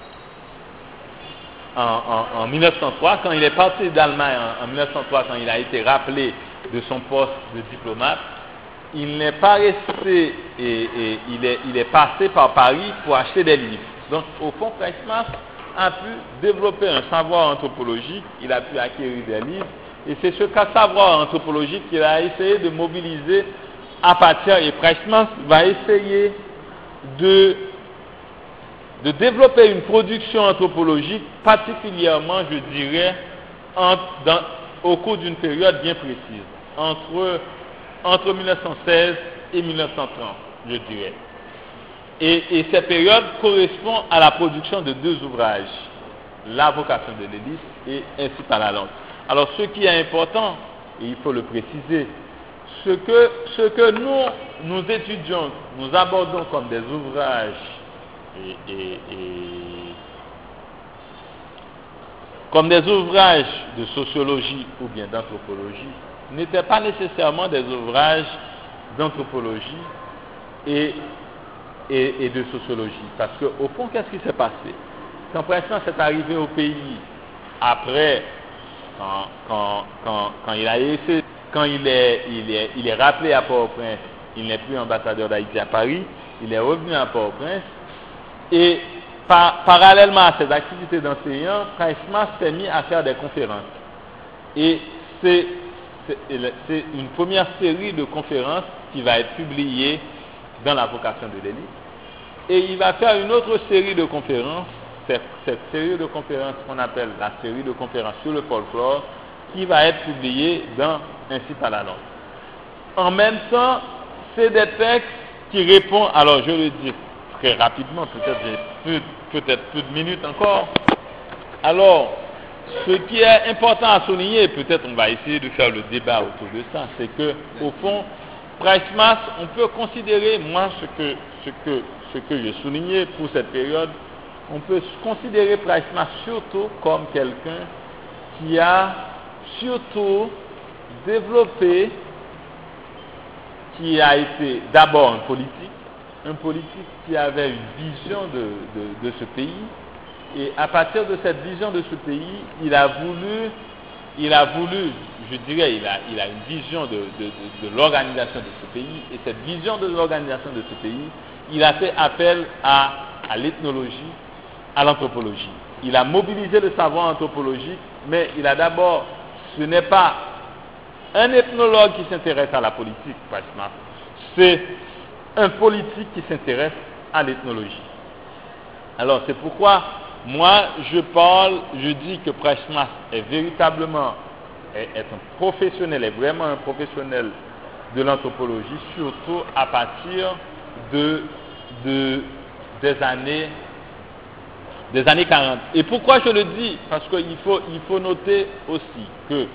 en, en, en mille neuf cent trois, quand il est parti d'Allemagne en, en mille neuf cent trois, quand il a été rappelé de son poste de diplomate, il n'est pas resté et, et il, est, il est passé par Paris pour acheter des livres. Donc, au fond, Price Mars a pu développer un savoir anthropologique, il a pu acquérir des livres. Et c'est ce cas savoir anthropologique qu'il a essayé de mobiliser à partir, et Price Mars va essayer de, de développer une production anthropologique, particulièrement, je dirais, en, dans, au cours d'une période bien précise, entre, entre mille neuf cent seize et mille neuf cent trente, je dirais. Et, et cette période correspond à la production de deux ouvrages, La vocation de l'Église et Ainsi par la langue. Alors, ce qui est important, et il faut le préciser, ce que, ce que nous, nous étudions, nous abordons comme des ouvrages et, et, et, comme des ouvrages de sociologie ou bien d'anthropologie, n'étaient pas nécessairement des ouvrages d'anthropologie et, et, et de sociologie. Parce qu'au fond, qu'est-ce qui s'est passé? Quand Price Mars est arrivé au pays après, Quand, quand, quand, quand il a essayé, quand il est, il est, il est rappelé à Port-au-Prince, il n'est plus ambassadeur d'Haïti à Paris, il est revenu à Port-au-Prince, et par, parallèlement à ses activités d'enseignant, Price Mars s'est mis à faire des conférences. Et c'est c'est, c'est une première série de conférences qui va être publiée dans la vocation de l'élite. Et il va faire une autre série de conférences, cette, cette série de conférences qu'on appelle la série de conférences sur le folklore, qui va être publiée dans Ainsi par la langue. En même temps, c'est des textes qui répondent, alors je le dis très rapidement, peut-être j'ai peu, peut-être peu de minutes encore. Alors, ce qui est important à souligner, peut-être on va essayer de faire le débat autour de ça, c'est que au fond, Pricemas, on peut considérer, moi ce que, ce que, ce que j'ai souligné pour cette période, on peut considérer Pricemas surtout comme quelqu'un qui a surtout développé, qui a été d'abord un politique, un politique qui avait une vision de, de, de ce pays, et à partir de cette vision de ce pays, il a voulu, il a voulu, je dirais, il a, il a une vision de, de, de, de l'organisation de ce pays, et cette vision de l'organisation de ce pays, il a fait appel à, à l'ethnologie, à l'anthropologie. Il a mobilisé le savoir anthropologique, mais il a d'abord, ce n'est pas un ethnologue qui s'intéresse à la politique, pratiquement, c'est un politique qui s'intéresse à l'ethnologie. Alors c'est pourquoi moi je parle, je dis que Pricemas est véritablement est, est un professionnel, est vraiment un professionnel de l'anthropologie, surtout à partir de, de des années des années quarante. Et pourquoi je le dis? Parce qu'il faut, il faut noter aussi que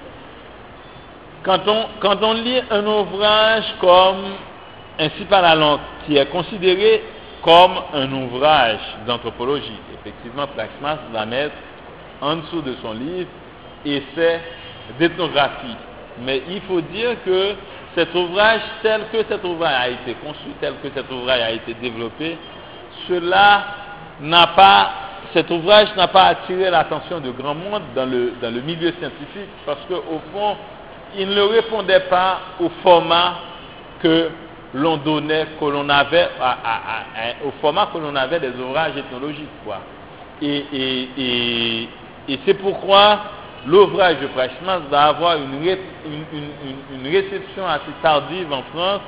quand on, quand on lit un ouvrage comme Ainsi par la langue, qui est considéré comme un ouvrage d'anthropologie, effectivement, Pricemas va mettre en dessous de son livre Essai d'ethnographie. Mais il faut dire que cet ouvrage, tel que cet ouvrage a été conçu, tel que cet ouvrage a été développé, cela n'a pas, cet ouvrage n'a pas attiré l'attention de grand monde dans le, dans le milieu scientifique, parce qu'au fond, il ne répondait pas au format que l'on donnait, que l'on avait, à, à, à, au format que l'on avait des ouvrages ethnologiques, quoi. Et, et, et, et c'est pourquoi l'ouvrage de Pricemas va avoir une, ré, une, une, une réception assez tardive en France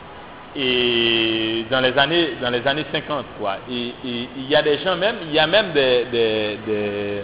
et dans les années, dans les années cinquante, quoi. Et, et il y a des gens même, il y a même des, des, des,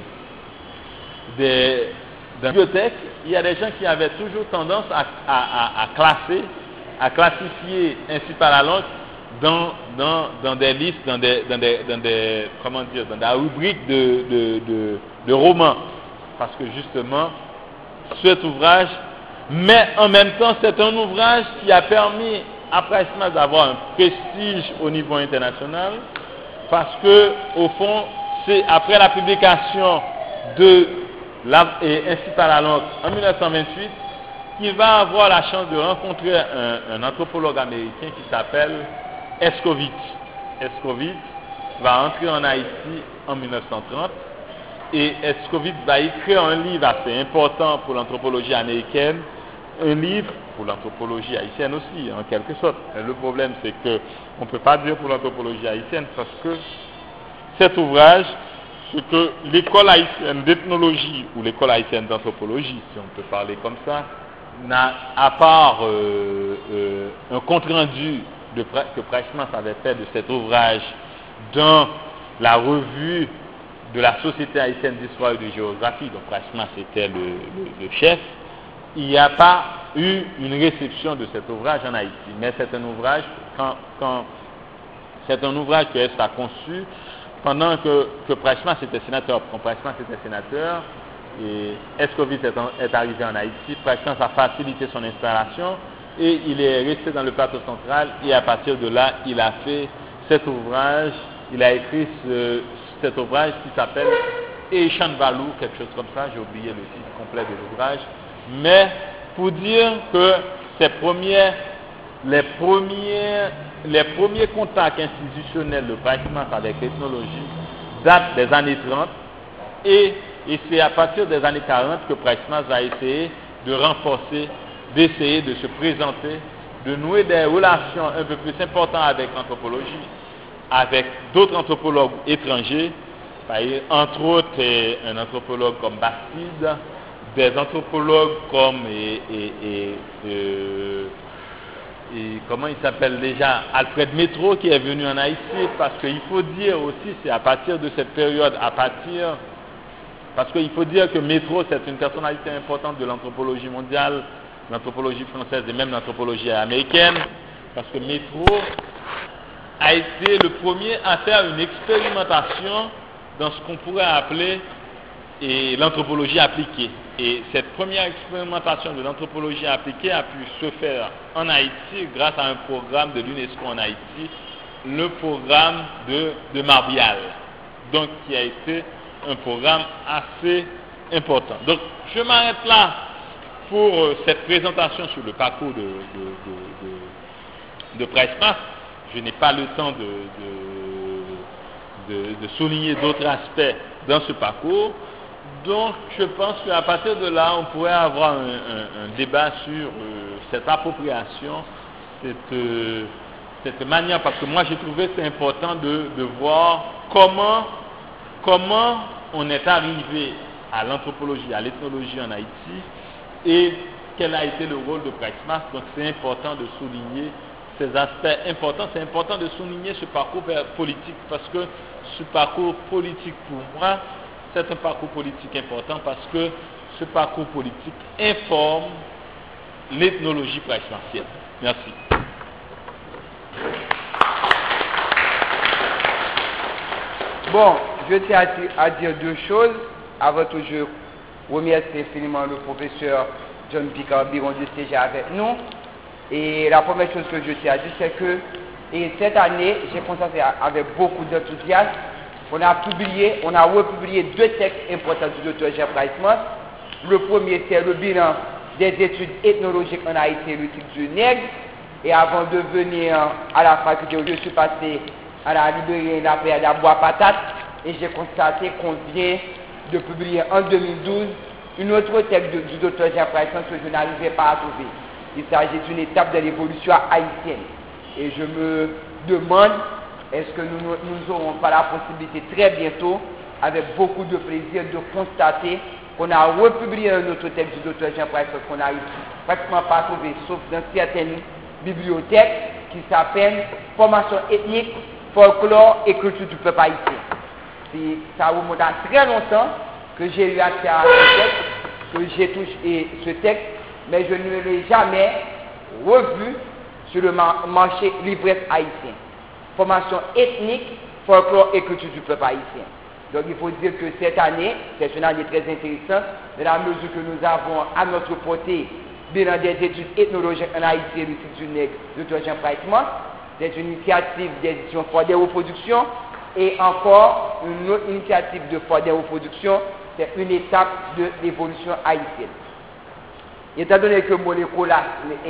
des, des bibliothèques, il y a des gens qui avaient toujours tendance à, à, à, à classer, à classifier Ainsi par la langue dans, dans, dans des listes, dans des, dans des, dans des, comment dire, dans des rubriques de, de, de, de romans. Parce que justement, cet ouvrage, mais en même temps, c'est un ouvrage qui a permis à Pricemas d'avoir un prestige au niveau international, parce que, au fond, c'est après la publication de la, et Ainsi par la langue en mille neuf cent vingt-huit, qu'il va avoir la chance de rencontrer un, un anthropologue américain qui s'appelle Escovitch. Escovitch va entrer en Haïti en mille neuf cent trente et Escovitch va écrire un livre assez important pour l'anthropologie américaine, un livre pour l'anthropologie haïtienne aussi, en quelque sorte. Et le problème, c'est qu'on ne peut pas dire pour l'anthropologie haïtienne parce que cet ouvrage, ce que l'école haïtienne d'ethnologie ou l'école haïtienne d'anthropologie, si on peut parler comme ça, n'a, à part euh, euh, un compte-rendu de, que Pricemas avait fait de cet ouvrage dans la revue de la Société haïtienne d'histoire et de géographie, dont Pricemas était le, le, le chef, il n'y a pas eu une réception de cet ouvrage en Haïti. Mais c'est un ouvrage, quand, quand, c'est un ouvrage que Est a conçu pendant que, que Pricemas était sénateur. Quand Pricemas était sénateur, et Escovitch est, est arrivé en Haïti, Pricemas a facilité son installation et il est resté dans le plateau central et à partir de là, il a fait cet ouvrage, il a écrit ce, cet ouvrage qui s'appelle Eishan Valou, quelque chose comme ça, j'ai oublié le titre complet de l'ouvrage, mais pour dire que ces premiers, les premiers, les premiers contacts institutionnels de Pricemas avec l'ethnologie datent des années trente et Et c'est à partir des années quarante que Pricemas a essayé de renforcer, d'essayer de se présenter, de nouer des relations un peu plus importantes avec l'anthropologie, avec d'autres anthropologues étrangers, entre autres un anthropologue comme Bastide, des anthropologues comme et, et, et, euh, et comment il s'appelle déjà, Alfred Métro, qui est venu en Haïti, parce qu'il faut dire aussi, c'est à partir de cette période, à partir, parce qu'il faut dire que Métro, c'est une personnalité importante de l'anthropologie mondiale, l'anthropologie française et même l'anthropologie américaine, parce que Métro a été le premier à faire une expérimentation dans ce qu'on pourrait appeler et l'anthropologie appliquée. Et cette première expérimentation de l'anthropologie appliquée a pu se faire en Haïti grâce à un programme de l'UNESCO en Haïti, le programme de, de Marbial, donc qui a été un programme assez important. Donc je m'arrête là pour euh, cette présentation sur le parcours de, de, de, de, de Pricemas. Je n'ai pas le temps de, de, de, de souligner d'autres aspects dans ce parcours. Donc, je pense qu'à partir de là, on pourrait avoir un, un, un débat sur euh, cette appropriation, cette, euh, cette manière, parce que moi, j'ai trouvé que c'est important de, de voir comment, comment on est arrivé à l'anthropologie, à l'ethnologie en Haïti, et quel a été le rôle de Pricemas. Donc, c'est important de souligner ces aspects importants. C'est important de souligner ce parcours politique, parce que ce parcours politique, pour moi, c'est un parcours politique important, parce que ce parcours politique informe l'ethnologie pricemasienne. Merci. Bon, je tiens à dire deux choses. Avant tout, je remercie infiniment le professeur John Picard Biron de siéger avec nous. Et la première chose que je tiens à dire, c'est que et cette année, j'ai constaté avec beaucoup d'enthousiasme, on a publié, on a republié deux textes importants du docteur Jean Pricemas. Le premier, c'est le bilan des études ethnologiques en Haïti et le cycle du nègre. Et avant de venir à la faculté, je suis passé à la librairie de la Bois Patate et j'ai constaté qu'on vient de publier en deux mille douze une autre texte de, du docteur Jean Pricemas que je n'arrivais pas à trouver. Il s'agit d'une étape de l'évolution haïtienne. Et je me demande, est-ce que nous n'aurons pas la possibilité très bientôt, avec beaucoup de plaisir, de constater qu'on a republié un autre texte du docteur Jean Pricemas qu'on n'arrive pratiquement pas à trouver, sauf dans certaines bibliothèques, qui s'appelle Formation ethnique, folklore et culture du peuple haïtien. Ça remonte à très longtemps que j'ai eu accès à ce texte, que j'ai touché ce texte, mais je ne l'ai jamais revu sur le marché livrette haïtien. Formation ethnique, folklore et culture du peuple haïtien. Donc il faut dire que cette année, c'est une année très intéressante, de la mesure que nous avons à notre portée bilan des études ethnologiques en Haïti et le cycle du nègre de docteur Jean Pricemas. C'est une initiative d'édition Fordé Reproduction, et encore une autre initiative de Fordé Reproduction, c'est une étape de l'évolution haïtienne. Étant donné que Molécola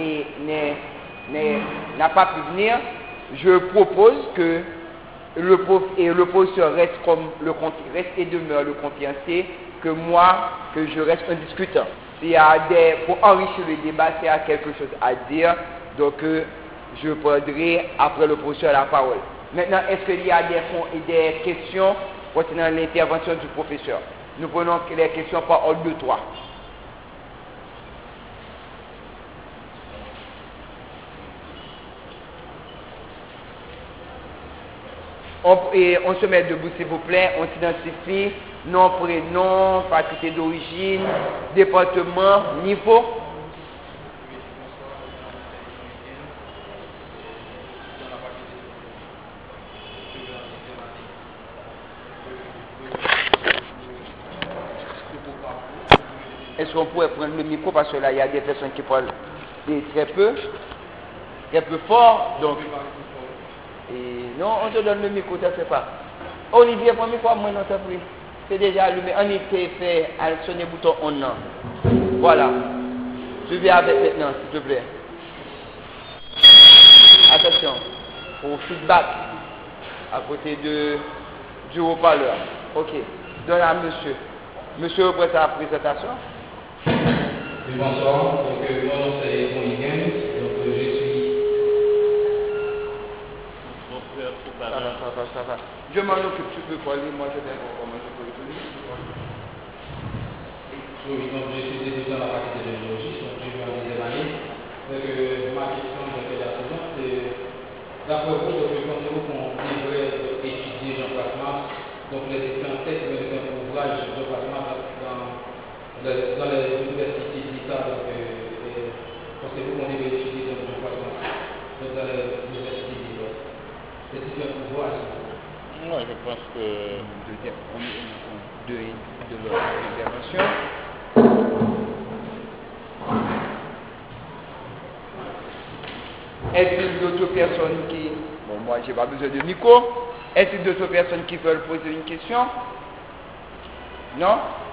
n'a pas pu venir, je propose que le, prof, et le professeur reste, comme le, reste et demeure le confiancé, que moi, que je reste un discutant. S'il y a des, pour enrichir le débat, s'il y a quelque chose à dire, donc euh, je prendrai après le professeur la parole. Maintenant, est-ce qu'il y a des, des questions concernant l'intervention du professeur? Nous prenons les questions par ordre de trois. On, et on se met debout, s'il vous plaît, on s'identifie, nom, prénom, faculté d'origine, département, niveau. Est-ce qu'on pourrait prendre le micro, parce que là, il y a des personnes qui parlent très peu, très peu fort, donc... Et non, on te donne le micro, ça ne fait pas. Olivier, prends le micro, moi, non, ça prie. C'est déjà allumé. On était fait à sonner le bouton on non. Voilà. Suivez avec maintenant, s'il te plaît. Attention. Au feedback. À côté de, du haut-parleur. Ok. Donne à monsieur. Monsieur, prête à la présentation. Oui, bonsoir. Donc, euh, mon nom c'est Monigen. Donc, euh, je suis. Ça va, ça va, ça va. Je m'en occupe, tu peux parler, moi je vais voir comment je peux le tenir. Oui, donc je suis étudiant dans la faculté de biologie, donc je suis en deuxième année. Donc euh, ma question donc, est la suivante, c'est d'après vous, donc, pensez-vous qu'on devrait étudier Jean-Claude Mars, donc les différents textes, les différents ouvrages de Jean-Claude Mars dans, dans, dans les universités d'État, donc euh, pensez-vous qu'on devrait étudier donc, Jean-Claude Mars donc, dans les universités d'État, les différents ouvrages? Moi, je pense que de, de, de, de leur intervention. Est-ce qu'il y a d'autres personnes qui... Bon, moi, j'ai pas besoin de micro. Est-ce qu'il y a d'autres personnes qui veulent poser une question? Non?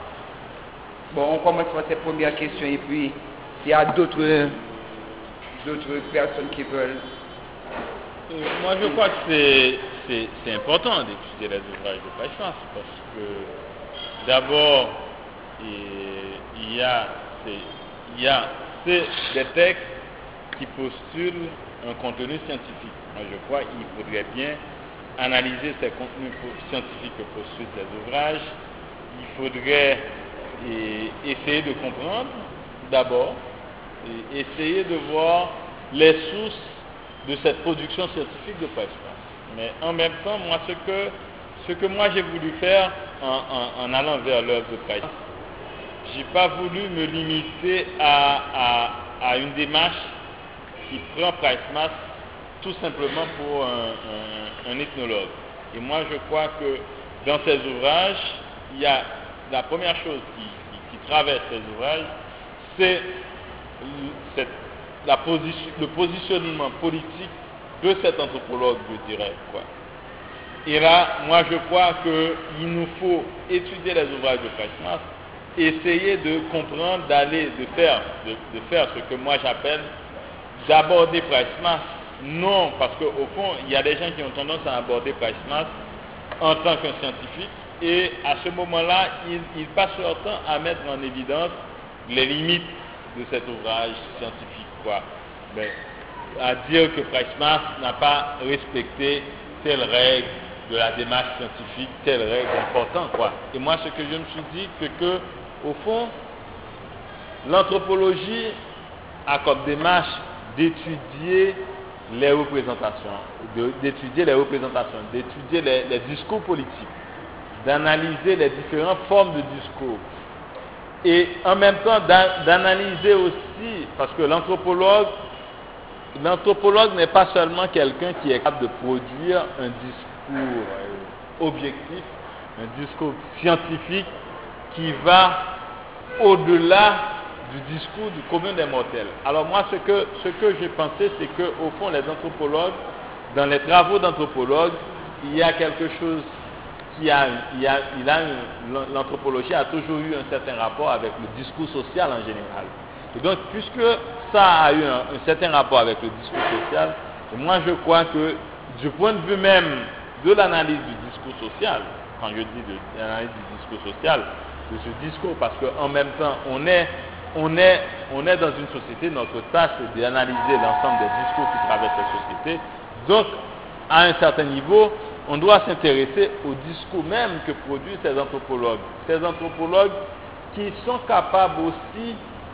Bon, on commence par cette première question et puis il y a d'autres, d'autres personnes qui veulent... Euh, moi, je crois que c'est, c'est, c'est important d'étudier les ouvrages de Preischmann parce que d'abord, il y a, c'est, il y a c'est des textes qui postulent un contenu scientifique. Moi, je crois qu'il faudrait bien analyser ces contenus scientifiques que postulent ces ouvrages. Il faudrait et, essayer de comprendre d'abord, et essayer de voir les sources de cette production scientifique de Preischmann. Mais en même temps, moi, ce que, ce que moi j'ai voulu faire en, en, en allant vers l'œuvre de Preischmann, je n'ai pas voulu me limiter à, à, à une démarche qui prend Preischmann tout simplement pour un, un, un ethnologue. Et moi, je crois que dans ces ouvrages, il y a la première chose qui, qui, qui traverse ces ouvrages, c'est cette La position, le positionnement politique de cet anthropologue, je dirais. Quoi. Et là, moi, je crois qu'il nous faut étudier les ouvrages de Preischmann, essayer de comprendre, d'aller, de faire, de, de faire ce que moi j'appelle d'aborder Preischmann. Non, parce qu'au fond, il y a des gens qui ont tendance à aborder Preischmann en tant qu'un scientifique, et à ce moment-là, ils, ils passent leur temps à mettre en évidence les limites de cet ouvrage scientifique. Quoi. Mais, à dire que Preischmann n'a pas respecté telle règle de la démarche scientifique, telle règle importante. Quoi. Et moi, ce que je me suis dit, c'est que, au fond, l'anthropologie a comme démarche d'étudier les représentations, de, d'étudier les représentations, d'étudier les, les discours politiques, d'analyser les différentes formes de discours. Et en même temps d'analyser aussi, parce que l'anthropologue, l'anthropologue n'est pas seulement quelqu'un qui est capable de produire un discours objectif, un discours scientifique qui va au-delà du discours du commun des mortels. Alors moi, ce que, ce que j'ai pensé, c'est qu'au fond, les anthropologues, dans les travaux d'anthropologues, il y a quelque chose qui a, il y a, il a une, l'anthropologie a toujours eu un certain rapport avec le discours social en général. Et donc, puisque ça a eu un, un certain rapport avec le discours social, moi je crois que du point de vue même de l'analyse du discours social, quand je dis de l'analyse du discours social, de ce discours, parce qu'en même temps, on est, on, est, on est dans une société, notre tâche c'est d'analyser l'ensemble des discours qui traversent la société. Donc, à un certain niveau, on doit s'intéresser au discours même que produisent ces anthropologues. Ces anthropologues qui sont capables aussi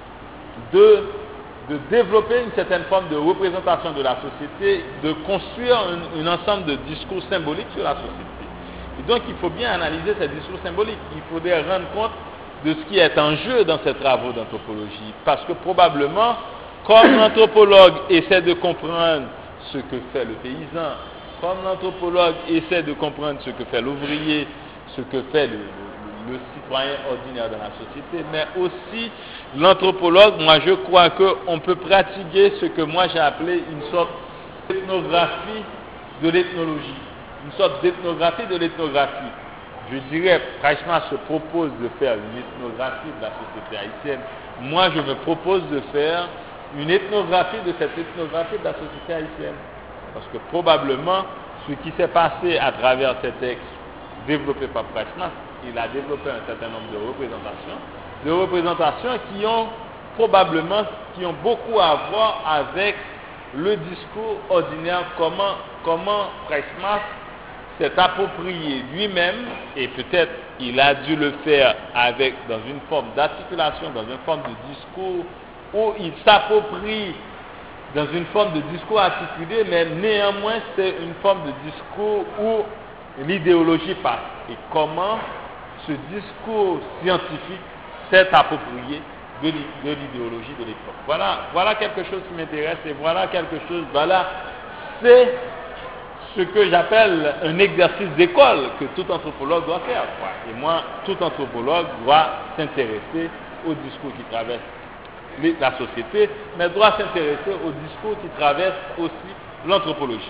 de, de développer une certaine forme de représentation de la société, de construire un, un ensemble de discours symboliques sur la société. Et donc il faut bien analyser ces discours symboliques. Il faudrait rendre compte de ce qui est en jeu dans ces travaux d'anthropologie. Parce que probablement, comme l'anthropologue essaie de comprendre ce que fait le paysan, comme l'anthropologue essaie de comprendre ce que fait l'ouvrier, ce que fait le, le, le citoyen ordinaire dans la société, mais aussi l'anthropologue, moi je crois qu'on peut pratiquer ce que moi j'ai appelé une sorte d'ethnographie de l'ethnologie, une sorte d'ethnographie de l'ethnographie. Je dirais, Preischmann se propose de faire une ethnographie de la société haïtienne. Moi je me propose de faire une ethnographie de cette ethnographie de la société haïtienne. Parce que probablement, ce qui s'est passé à travers ces textes développés par Preischmann, il a développé un certain nombre de représentations, de représentations qui ont probablement, qui ont beaucoup à voir avec le discours ordinaire, comment, comment Preischmann s'est approprié lui-même, et peut-être il a dû le faire avec, dans une forme d'articulation, dans une forme de discours, où il s'approprie dans une forme de discours articulé, mais néanmoins c'est une forme de discours où l'idéologie passe. Et comment ce discours scientifique s'est approprié de l'idéologie de l'époque. Voilà, voilà quelque chose qui m'intéresse, et voilà quelque chose, voilà, c'est ce que j'appelle un exercice d'école que tout anthropologue doit faire. Et moi, tout anthropologue doit s'intéresser au discours qui traverse la société, mais doit s'intéresser au discours qui traverse aussi l'anthropologie.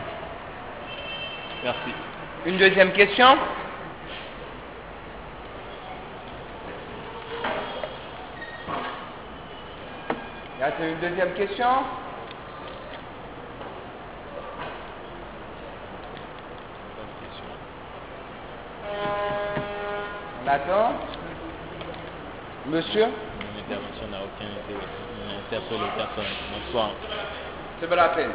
Merci. Une deuxième question? Y a-t-il une deuxième question? On attend. Monsieur? Mon intervention n'a aucun intérêt. On interpelle personne. Bonsoir. C'est pas la peine.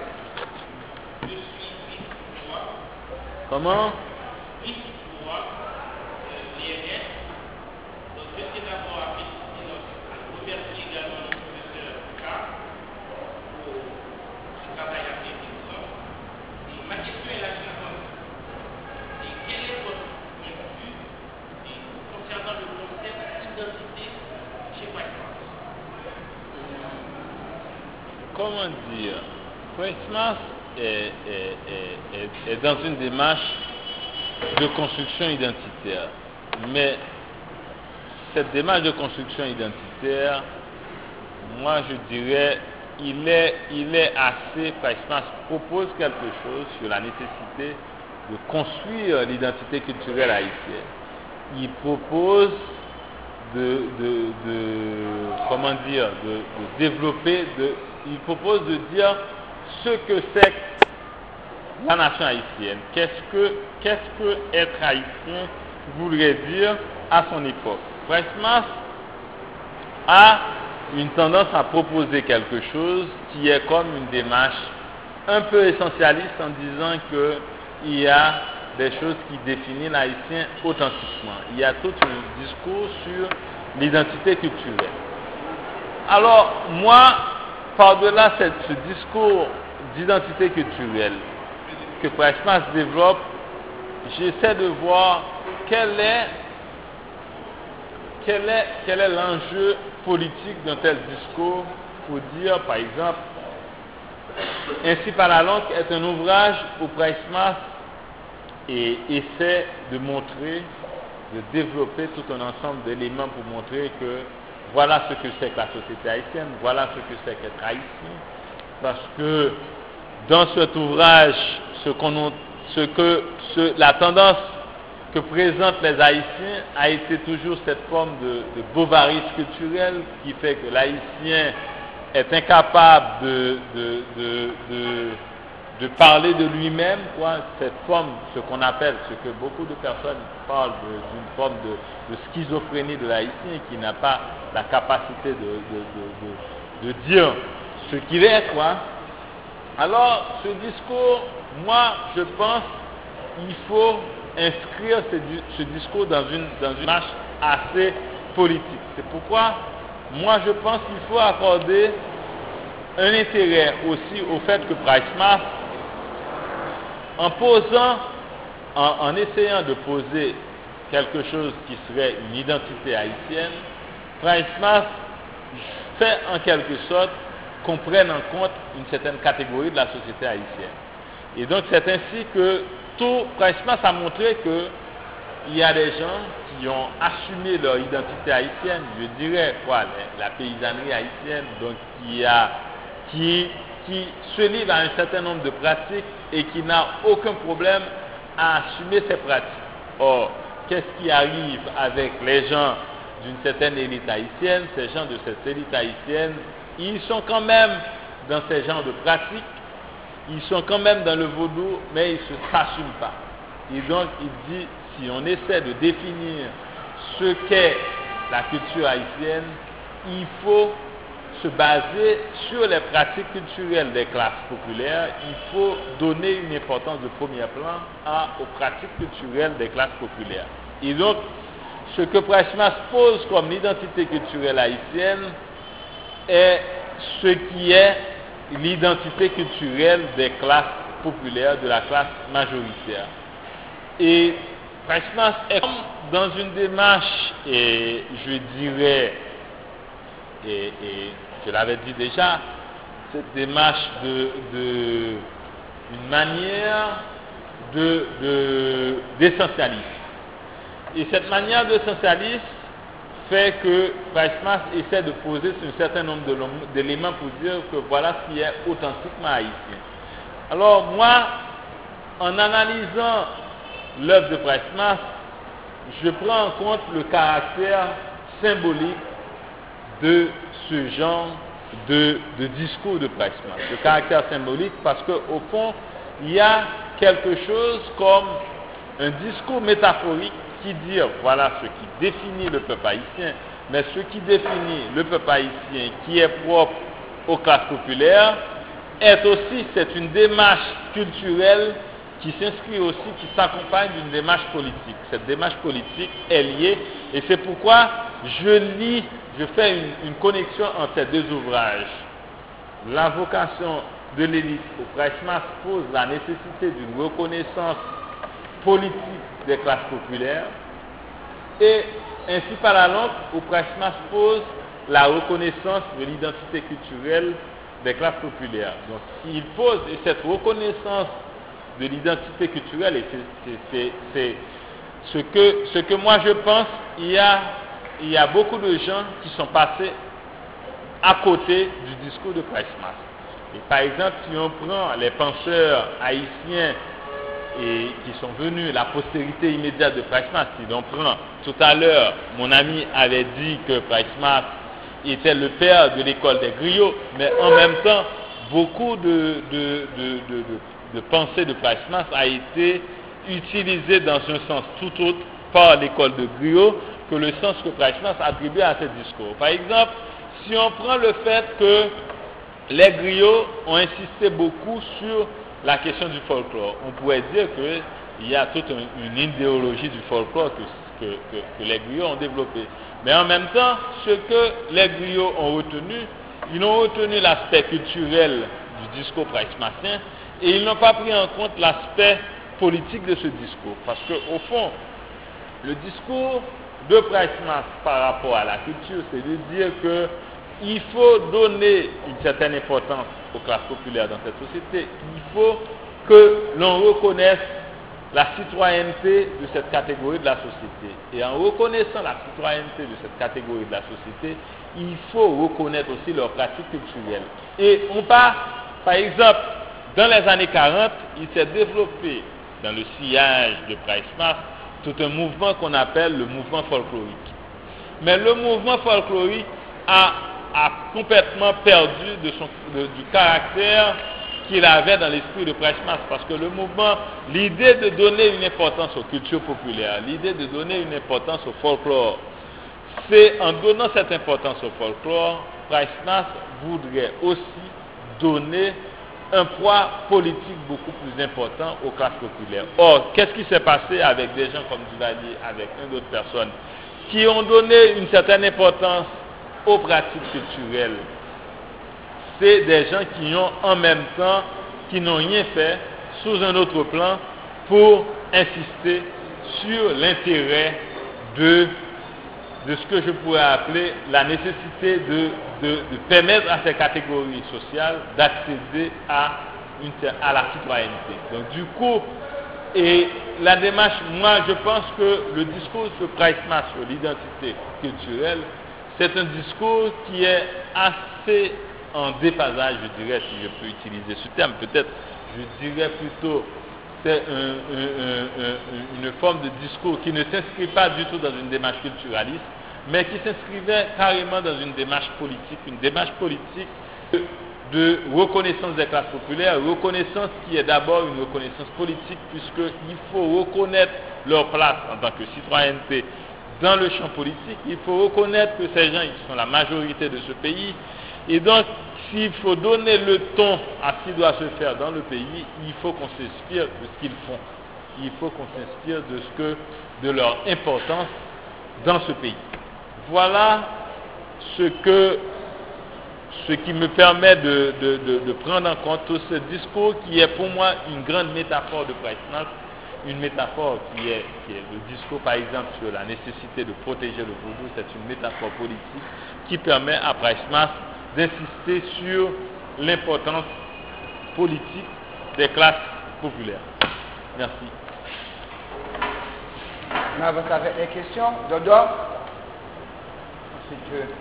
Comment? Comment dire? Pricemas est, est, est, est, est dans une démarche de construction identitaire. Mais cette démarche de construction identitaire, moi je dirais, il est, il est assez, Pricemas propose quelque chose sur la nécessité de construire l'identité culturelle haïtienne. Il propose de, de, de comment dire, de, de développer, de, il propose de dire ce que c'est la nation haïtienne. Qu'est-ce que, qu'est-ce que être haïtien voudrait dire à son époque. Pricemas a une tendance à proposer quelque chose qui est comme une démarche un peu essentialiste en disant qu'il y a des choses qui définissent l'haïtien authentiquement. Il y a tout un discours sur l'identité culturelle. Alors, moi, par-delà ce discours d'identité culturelle que Pricemas développe, j'essaie de voir quel est, quel est, quel est l'enjeu politique d'un tel discours pour dire, par exemple, Ainsi par la langue est un ouvrage où Pricemas et essaie de montrer, de développer tout un ensemble d'éléments pour montrer que voilà ce que c'est que la société haïtienne, voilà ce que c'est qu'être haïtien, parce que dans cet ouvrage, ce, qu'on, ce que ce, la tendance que présentent les Haïtiens a été toujours cette forme de, de bovarisme culturel qui fait que l'Haïtien est incapable de, de, de, de, de parler de lui-même, quoi, cette forme, ce qu'on appelle, ce que beaucoup de personnes parlent d'une forme de, de schizophrénie de l'Haïtien qui n'a pas la capacité de, de, de, de, de dire ce qu'il est, quoi. Alors, ce discours, moi, je pense qu'il faut inscrire ce, ce discours dans une, dans une marche assez politique. C'est pourquoi, moi, je pense qu'il faut accorder un intérêt aussi au fait que Pricemas, en posant, en, en essayant de poser quelque chose qui serait une identité haïtienne, Pricemas fait en quelque sorte qu'on prenne en compte une certaine catégorie de la société haïtienne. Et donc c'est ainsi que tout Pricemas a montré qu'il y a des gens qui ont assumé leur identité haïtienne, je dirais quoi, la paysannerie haïtienne, donc qui, a, qui, qui se livre à un certain nombre de pratiques et qui n'a aucun problème à assumer ces pratiques. Or, qu'est-ce qui arrive avec les gens d'une certaine élite haïtienne? Ces gens de cette élite haïtienne, ils sont quand même dans ces genres de pratiques, ils sont quand même dans le vaudou, mais ils ne s'assument pas. Et donc, il dit, si on essaie de définir ce qu'est la culture haïtienne, il faut se baser sur les pratiques culturelles des classes populaires, il faut donner une importance de premier plan à, aux pratiques culturelles des classes populaires. Et donc, ce que Price-Mas pose comme l'identité culturelle haïtienne est ce qui est l'identité culturelle des classes populaires, de la classe majoritaire. Et Price-Mas est comme dans une démarche, et je dirais, et, et je l'avais dit déjà, cette démarche de, de une manière de, de, d'essentialisme. Et cette manière d'essentialisme fait que Price-Mas essaie de poser un certain nombre d'éléments pour dire que voilà ce qui est authentiquement haïtien. Alors moi, en analysant l'œuvre de Price-Mas, je prends en compte le caractère symbolique de ce genre de, de discours de Price-Mas. Le caractère symbolique parce qu'au fond, il y a quelque chose comme un discours métaphorique qui dit voilà ce qui définit le peuple haïtien, mais ce qui définit le peuple haïtien qui est propre aux classes populaires est aussi, c'est une démarche culturelle qui s'inscrit aussi, qui s'accompagne d'une démarche politique. Cette démarche politique est liée, et c'est pourquoi je lis, je fais une, une connexion entre ces deux ouvrages. La vocation de l'élite au Price-Mas pose la nécessité d'une reconnaissance politique des classes populaires, et ainsi par la langue, au Price-Mas pose la reconnaissance de l'identité culturelle des classes populaires. Donc il pose, et cette reconnaissance de l'identité culturelle, et c'est, c'est, c'est ce, que, ce que moi je pense, il y a, il y a beaucoup de gens qui sont passés à côté du discours de Price-Mas. Et par exemple, si on prend les penseurs haïtiens et qui sont venus, la postérité immédiate de Price-Mas, si l'on prend tout à l'heure, mon ami avait dit que Price-Mas était le père de l'école des griots, mais en même temps, beaucoup de, de, de, de, de, de pensée de Price-Mas a été utilisée dans un sens tout autre par l'école de griots que le sens que Price-Mas attribue à ce discours. Par exemple, si on prend le fait que les griots ont insisté beaucoup sur la question du folklore, on pourrait dire qu'il y a toute une idéologie du folklore que, que, que, que les griots ont développée. Mais en même temps, ce que les griots ont retenu, ils ont retenu l'aspect culturel du discours price-masien et ils n'ont pas pris en compte l'aspect politique de ce discours. Parce qu'au fond, le discours de Price-Mas par rapport à la culture, c'est de dire que il faut donner une certaine importance aux classes populaires dans cette société. Il faut que l'on reconnaisse la citoyenneté de cette catégorie de la société. Et en reconnaissant la citoyenneté de cette catégorie de la société, il faut reconnaître aussi leurs pratiques culturelles. Et on part, par exemple, dans les années quarante, il s'est développé dans le sillage de Price-Mas tout un mouvement qu'on appelle le mouvement folklorique. Mais le mouvement folklorique a a complètement perdu de son, de, du caractère qu'il avait dans l'esprit de Price-Mas, parce que le mouvement, l'idée de donner une importance aux cultures populaires, l'idée de donner une importance au folklore, c'est en donnant cette importance au folklore, Price-Mas voudrait aussi donner un poids politique beaucoup plus important aux classes populaires. Or, qu'est-ce qui s'est passé avec des gens comme Duvalier, avec une d'autres personnes, qui ont donné une certaine importance aux pratiques culturelles? C'est des gens qui ont en même temps, qui n'ont rien fait sous un autre plan pour insister sur l'intérêt de, de ce que je pourrais appeler la nécessité de, de, de permettre à ces catégories sociales d'accéder à, une, à la citoyenneté. Donc du coup, et la démarche, moi je pense que le discours de Price-Mas sur l'identité culturelle, c'est un discours qui est assez en déphasage, je dirais, si je peux utiliser ce terme. Peut-être, je dirais plutôt, c'est un, un, un, une forme de discours qui ne s'inscrit pas du tout dans une démarche culturaliste, mais qui s'inscrivait carrément dans une démarche politique, une démarche politique de, de reconnaissance des classes populaires, reconnaissance qui est d'abord une reconnaissance politique, puisqu'il faut reconnaître leur place en tant que citoyenneté dans le champ politique. Il faut reconnaître que ces gens, ils sont la majorité de ce pays, Et donc, s'il faut donner le ton à ce qui doit se faire dans le pays, il faut qu'on s'inspire de ce qu'ils font. Il faut qu'on s'inspire de ce que, de leur importance dans ce pays. Voilà ce que, ce qui me permet de, de, de, de prendre en compte tout ce discours qui est pour moi une grande métaphore de Price-Mars, une métaphore qui est, qui est le discours par exemple sur la nécessité de protéger le vaudou, c'est une métaphore politique qui permet à Price-Mars d'insister sur l'importance politique des classes populaires. Merci. On avance avec les questions. Dodo? Si tu veux.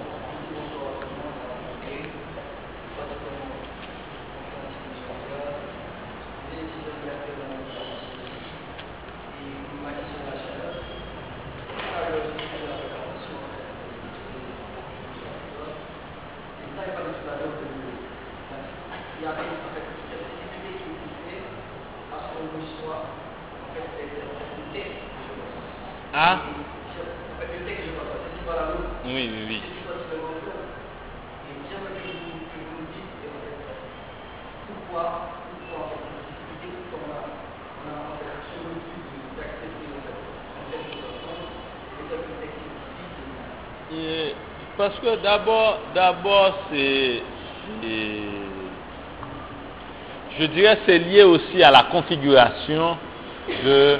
Ah? Oui, oui, oui. Et parce que d'abord, d'abord c'est, je dirais, c'est lié aussi à la configuration de,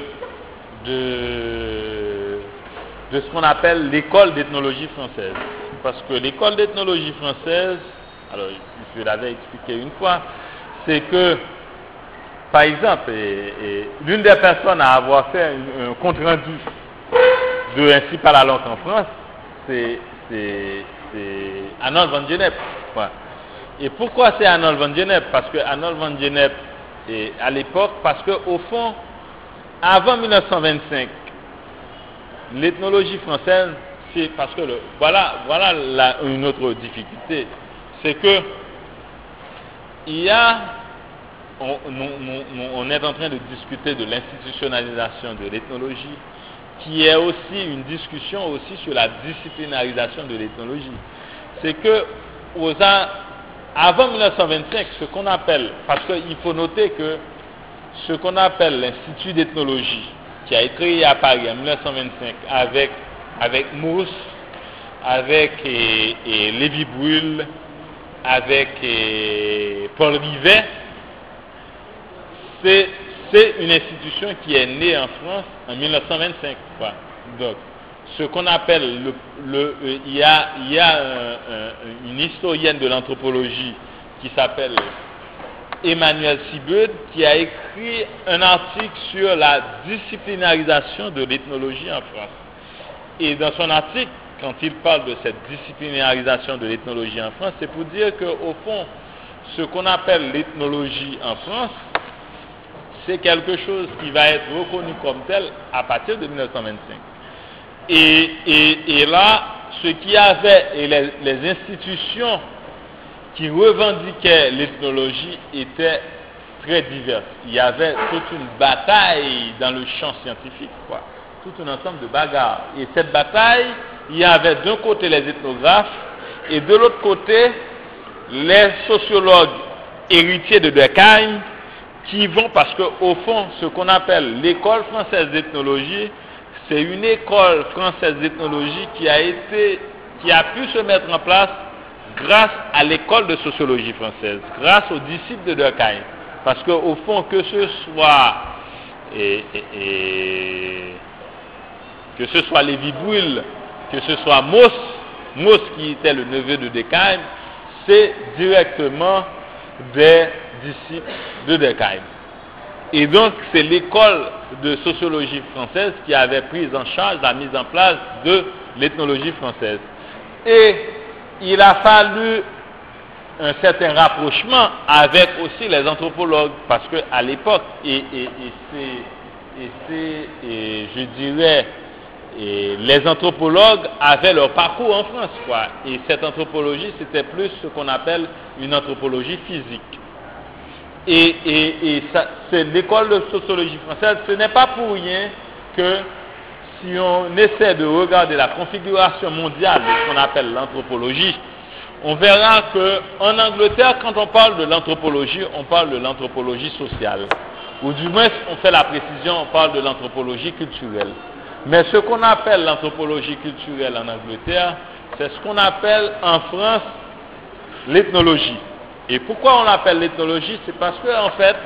de, de ce qu'on appelle l'école d'ethnologie française. Parce que l'école d'ethnologie française, alors je l'avais expliqué une fois, c'est que, par exemple, et, et, l'une des personnes à avoir fait un, un compte rendu de Ainsi par la langue en France, c'est, c'est, c'est Arnold van Gennep. Ouais. Et pourquoi c'est Arnold van Gennep? Parce que Arnold van Gennep, et à l'époque, parce que au fond, avant mille neuf cent vingt-cinq, l'ethnologie française, c'est parce que le, voilà, voilà la, une autre difficulté, c'est que il y a, on, on, on est en train de discuter de l'institutionnalisation de l'ethnologie, qui est aussi une discussion aussi sur la disciplinarisation de l'ethnologie. C'est que aux ans, avant mille neuf cent vingt-cinq, ce qu'on appelle, parce qu'il faut noter que ce qu'on appelle l'Institut d'ethnologie, qui a été créé à Paris en mille neuf cent vingt-cinq avec, avec Mauss, avec et, et Lévi Brühl, avec et Paul Rivet, c'est, c'est une institution qui est née en France en mille neuf cent vingt-cinq. Quoi. Donc, ce qu'on appelle, le, le, euh, il y a, il y a un, un, une historienne de l'anthropologie qui s'appelle Emmanuel Siebert, qui a écrit un article sur la disciplinarisation de l'ethnologie en France. Et dans son article, quand il parle de cette disciplinarisation de l'ethnologie en France, c'est pour dire qu'au fond, ce qu'on appelle l'ethnologie en France, c'est quelque chose qui va être reconnu comme tel à partir de mille neuf cent vingt-cinq. Et, et, et là, ce qu'il y avait, et les, les institutions qui revendiquaient l'ethnologie étaient très diverses. Il y avait toute une bataille dans le champ scientifique, quoi. Tout un ensemble de bagarres. Et cette bataille, il y avait d'un côté les ethnographes et de l'autre côté les sociologues héritiers de Durkheim qui vont, parce qu'au fond, ce qu'on appelle l'école française d'ethnologie, c'est une école française d'ethnologie qui a été, qui a pu se mettre en place grâce à l'école de sociologie française, grâce aux disciples de Durkheim. Parce qu'au fond, que ce soit et, et, et, que ce soit Lévi Brühl, que ce soit Mauss, Mauss qui était le neveu de Durkheim, c'est directement des disciples de Durkheim. Et donc, c'est l'école de sociologie française qui avait pris en charge la mise en place de l'ethnologie française. Et il a fallu un certain rapprochement avec aussi les anthropologues, parce qu'à l'époque, et, et, et c'est, et c'est et je dirais, et les anthropologues avaient leur parcours en France, quoi. Et cette anthropologie, c'était plus ce qu'on appelle une anthropologie physique. Et, et, et ça, c'est l'école de sociologie française, ce n'est pas pour rien que si on essaie de regarder la configuration mondiale de ce qu'on appelle l'anthropologie, on verra qu'en Angleterre, quand on parle de l'anthropologie, on parle de l'anthropologie sociale. Ou du moins, on fait la précision, on parle de l'anthropologie culturelle. Mais ce qu'on appelle l'anthropologie culturelle en Angleterre, c'est ce qu'on appelle en France l'ethnologie. Et pourquoi on l'appelle l'ethnologie? C'est parce qu'en fait,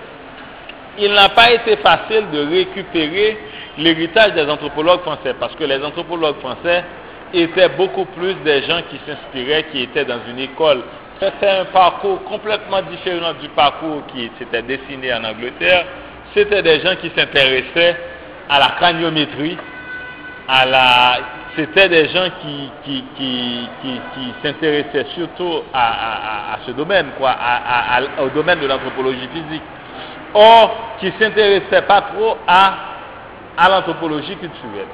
il n'a pas été facile de récupérer l'héritage des anthropologues français, parce que les anthropologues français étaient beaucoup plus des gens qui s'inspiraient, qui étaient dans une école. C'était un parcours complètement différent du parcours qui s'était dessiné en Angleterre. C'était des gens qui s'intéressaient à la craniométrie, à la... c'était des gens qui, qui, qui, qui, qui s'intéressaient surtout à, à, à ce domaine, quoi, à, à, au domaine de l'anthropologie physique. Or, qui ne s'intéressaient pas trop à, à l'anthropologie culturelle.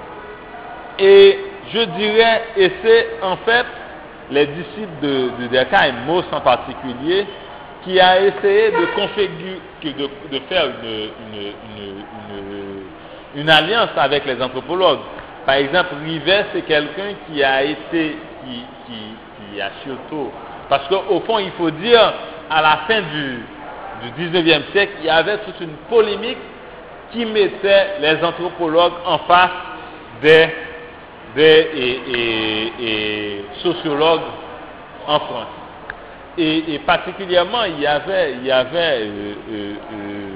Et je dirais, et c'est en fait les disciples de, de Durkheim, Mauss en particulier, qui a essayé de configurer, de, de faire une, une, une, une, une alliance avec les anthropologues. Par exemple, Rivet, c'est quelqu'un qui a été, qui, qui, qui a surtout, parce qu'au fond, il faut dire, à la fin du, du dix-neuvième siècle, il y avait toute une polémique qui mettait les anthropologues en face des, des et, et, et sociologues en France. Et, et particulièrement, il y avait, il y avait, euh, euh, euh,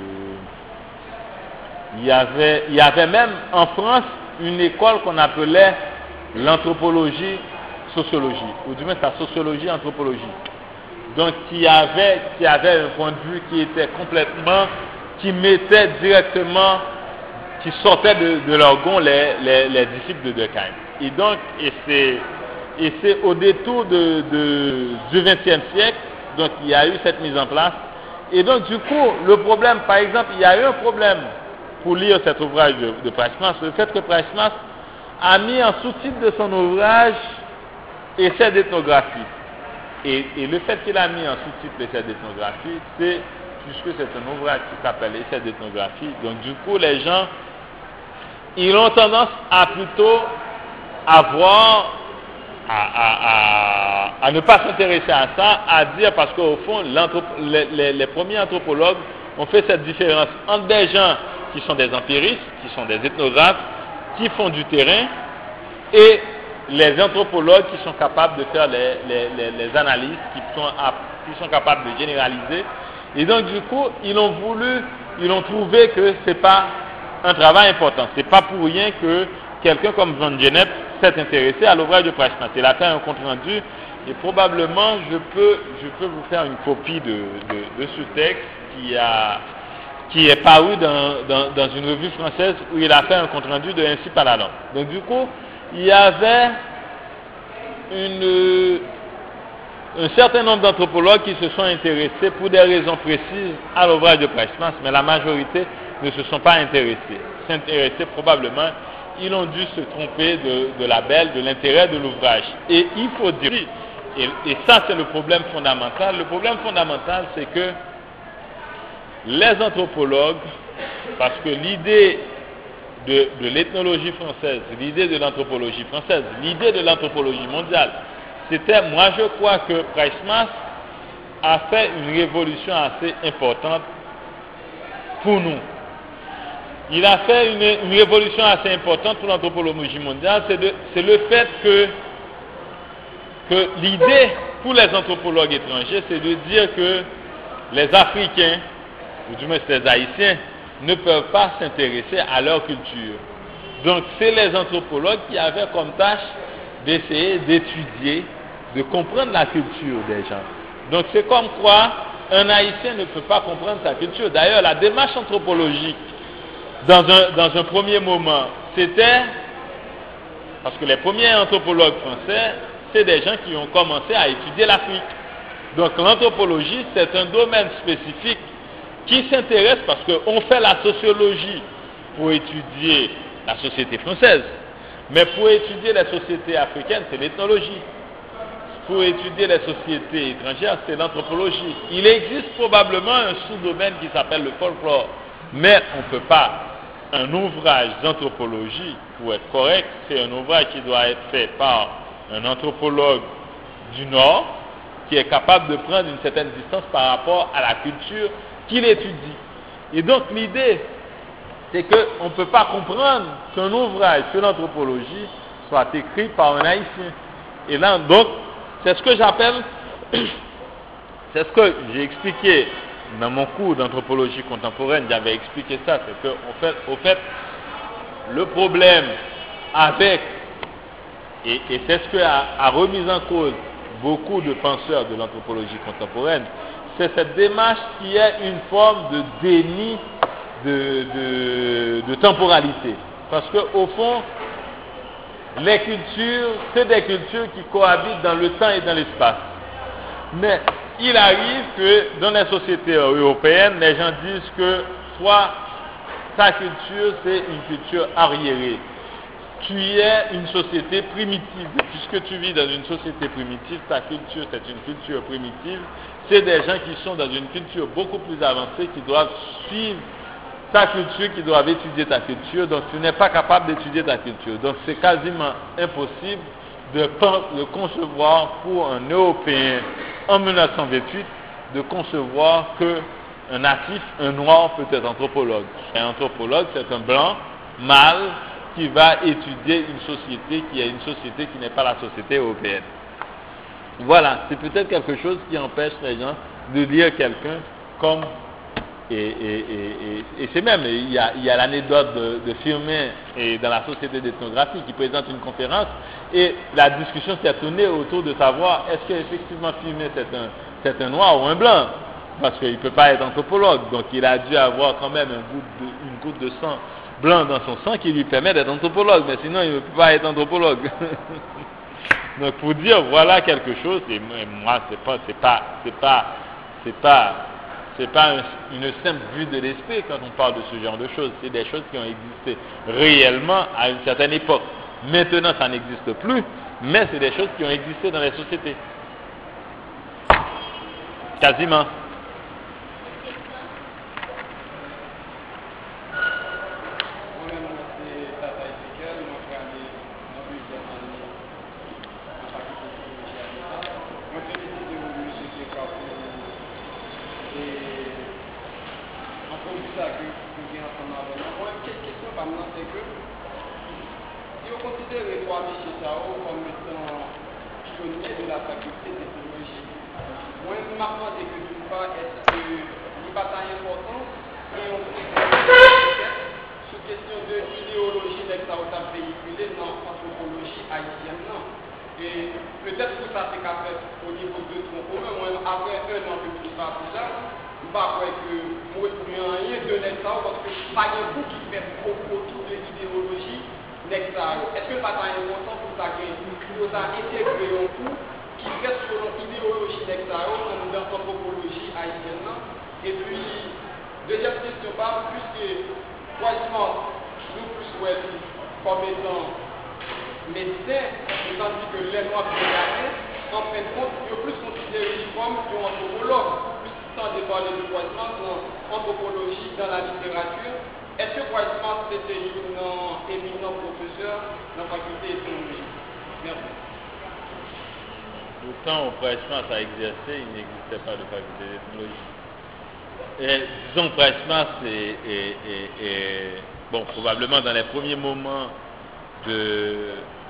il y avait, il y avait même en France une école qu'on appelait l'anthropologie sociologie, ou du moins la sociologie anthropologie. Donc qui avait, qui avait un point de vue qui était complètement, qui mettait directement, qui sortait de, de leur gond les, les, les disciples de Durkheim. Et donc, et c'est, et c'est au détour de, de, du vingtième siècle, donc il y a eu cette mise en place. Et donc du coup, le problème, par exemple, il y a eu un problème pour lire cet ouvrage de, de Price-Mas, le fait que Price-Mas a mis en sous-titre de son ouvrage essai d'ethnographie. Et, et le fait qu'il a mis en sous-titre l'essai d'ethnographie, c'est puisque c'est un ouvrage qui s'appelle essai d'ethnographie, donc du coup les gens, ils ont tendance à plutôt avoir, à, à, à, à ne pas s'intéresser à ça, à dire, parce qu'au fond, les, les, les premiers anthropologues ont fait cette différence entre des gens qui sont des empiristes, qui sont des ethnographes, qui font du terrain, et les anthropologues qui sont capables de faire les, les, les, les analyses, qui sont, qui sont capables de généraliser. Et donc, du coup, ils ont voulu, ils ont trouvé que ce n'est pas un travail important. Ce n'est pas pour rien que quelqu'un comme Van Gennep s'est intéressé à l'ouvrage de Price-Mas. Il a fait un compte-rendu, et probablement, je peux, je peux vous faire une copie de, de, de ce texte qui a... qui est paru dans, dans, dans une revue française où il a fait un compte-rendu de Ainsi par la langue. Donc du coup, il y avait une, un certain nombre d'anthropologues qui se sont intéressés pour des raisons précises à l'ouvrage de Price-Mas, mais la majorité ne se sont pas intéressés. S'intéresser probablement, ils ont dû se tromper de, de la belle, de l'intérêt de l'ouvrage. Et il faut dire, et, et ça c'est le problème fondamental, le problème fondamental c'est que les anthropologues, parce que l'idée de, de l'ethnologie française, l'idée de l'anthropologie française, l'idée de l'anthropologie mondiale, c'était, moi je crois que Price-Mas a fait une révolution assez importante pour nous. Il a fait une, une révolution assez importante pour l'anthropologie mondiale, c'est, de, c'est le fait que, que l'idée pour les anthropologues étrangers, c'est de dire que les Africains, ou du moins les Haïtiens, ne peuvent pas s'intéresser à leur culture. Donc c'est les anthropologues qui avaient comme tâche d'essayer d'étudier, de comprendre la culture des gens. Donc c'est comme quoi un Haïtien ne peut pas comprendre sa culture. D'ailleurs, la démarche anthropologique, dans un, dans un premier moment, c'était, parce que les premiers anthropologues français, c'est des gens qui ont commencé à étudier l'Afrique. Donc l'anthropologie, c'est un domaine spécifique qui s'intéresse, parce qu'on fait la sociologie pour étudier la société française, mais pour étudier les sociétés africaines, c'est l'ethnologie. Pour étudier les sociétés étrangères, c'est l'anthropologie. Il existe probablement un sous-domaine qui s'appelle le folklore, mais on ne peut pas. Un ouvrage d'anthropologie, pour être correct, c'est un ouvrage qui doit être fait par un anthropologue du Nord, qui est capable de prendre une certaine distance par rapport à la culture qu'il étudie. Et donc l'idée, c'est qu'on ne peut pas comprendre qu'un ouvrage sur l'anthropologie soit écrit par un haïtien. Et là, donc, c'est ce que j'appelle, c'est ce que j'ai expliqué dans mon cours d'anthropologie contemporaine, j'avais expliqué ça, c'est que, au fait, au fait, le problème avec, et, et c'est ce que a, a remis en cause beaucoup de penseurs de l'anthropologie contemporaine, c'est cette démarche qui est une forme de déni de, de, de temporalité. Parce qu'au fond, les cultures, c'est des cultures qui cohabitent dans le temps et dans l'espace. Mais il arrive que dans les sociétés européennes, les gens disent que soit ta culture, c'est une culture arriérée. Tu es une société primitive. Puisque tu vis dans une société primitive, ta culture, c'est une culture primitive. C'est des gens qui sont dans une culture beaucoup plus avancée, qui doivent suivre ta culture, qui doivent étudier ta culture. Donc tu n'es pas capable d'étudier ta culture. Donc c'est quasiment impossible de, de concevoir pour un Européen en mille neuf cent vingt-huit, de concevoir qu'un natif, un noir peut être anthropologue. Un anthropologue, c'est un blanc, mâle, qui va étudier une société qui est une société qui n'est pas la société européenne. Voilà, c'est peut-être quelque chose qui empêche les gens de lire quelqu'un comme... Et, et, et, et, et c'est même, il y a, il y a l'anecdote de, de Firmin et dans la société d'ethnographie qui présente une conférence et la discussion s'est tournée autour de savoir est-ce qu'effectivement Firmin c'est un, c'est un noir ou un blanc, parce qu'il ne peut pas être anthropologue, donc il a dû avoir quand même un goutte de, une goutte de sang blanc dans son sang qui lui permet d'être anthropologue, mais sinon il ne peut pas être anthropologue. Donc pour dire voilà quelque chose, et moi c'est pas c'est pas c'est pas c'est pas c'est pas un, une simple vue de l'esprit quand on parle de ce genre de choses, c'est des choses qui ont existé réellement à une certaine époque. Maintenant ça n'existe plus, mais c'est des choses qui ont existé dans les sociétés. Quasiment. Quand au Pricemas a exercé, il n'existait pas de faculté d'ethnologie. Et disons Pricemas est, est, est, est, bon, probablement dans les premiers moments de...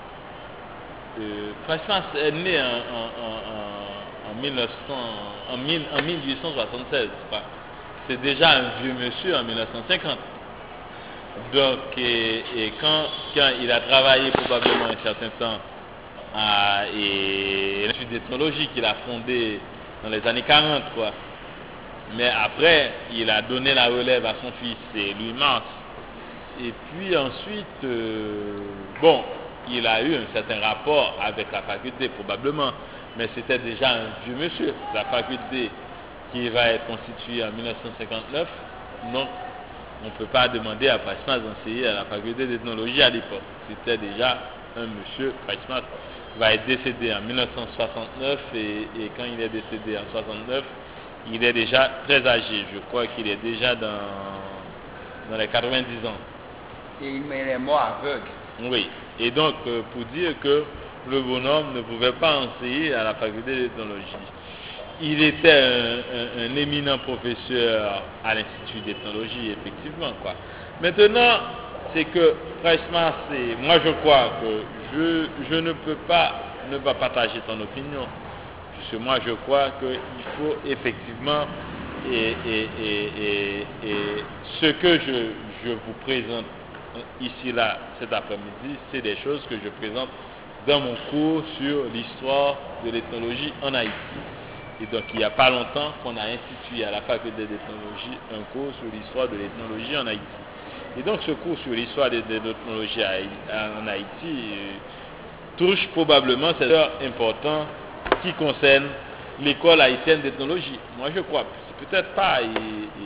de Pricemas est né en, en, en, en, mille neuf cents, en, mille, en mille huit cent soixante-seize. C'est déjà un vieux monsieur en mille neuf cent cinquante. Donc, et, et quand, quand il a travaillé probablement un certain temps à, et l'Institut d'ethnologie qu'il a fondé dans les années quarante, quoi. Mais après, il a donné la relève à son fils, c'est Louis Marx. Et puis ensuite, euh, bon, il a eu un certain rapport avec la faculté, probablement, mais c'était déjà un vieux monsieur. La faculté qui va être constituée en mille neuf cent cinquante-neuf, donc on ne peut pas demander à Pricemas d'enseigner à la faculté d'ethnologie à l'époque. C'était déjà un monsieur. Pricemas va être décédé en mille neuf cent soixante-neuf et, et quand il est décédé en soixante-neuf, il est déjà très âgé. Je crois qu'il est déjà dans, dans les quatre-vingt-dix ans. Et il est mort aveugle. Oui. Et donc, euh, pour dire que le bonhomme ne pouvait pas enseigner à la faculté d'ethnologie. il était un, un, un éminent professeur à l'Institut d'ethnologie, effectivement, quoi. Maintenant, c'est que Pricemas, c'est, moi je crois que je, je ne peux pas ne pas partager ton opinion, puisque moi je crois qu'il faut effectivement, et, et, et, et, et ce que je, je vous présente ici, là, cet après-midi, c'est des choses que je présente dans mon cours sur l'histoire de l'ethnologie en Haïti. Et donc, il n'y a pas longtemps qu'on a institué à la faculté d'ethnologie un cours sur l'histoire de l'ethnologie en Haïti. Et donc, ce cours sur l'histoire de l'ethnologie en Haïti touche probablement cet heure important qui concerne l'école haïtienne d'ethnologie. Moi, je crois, c'est peut-être pas et, et,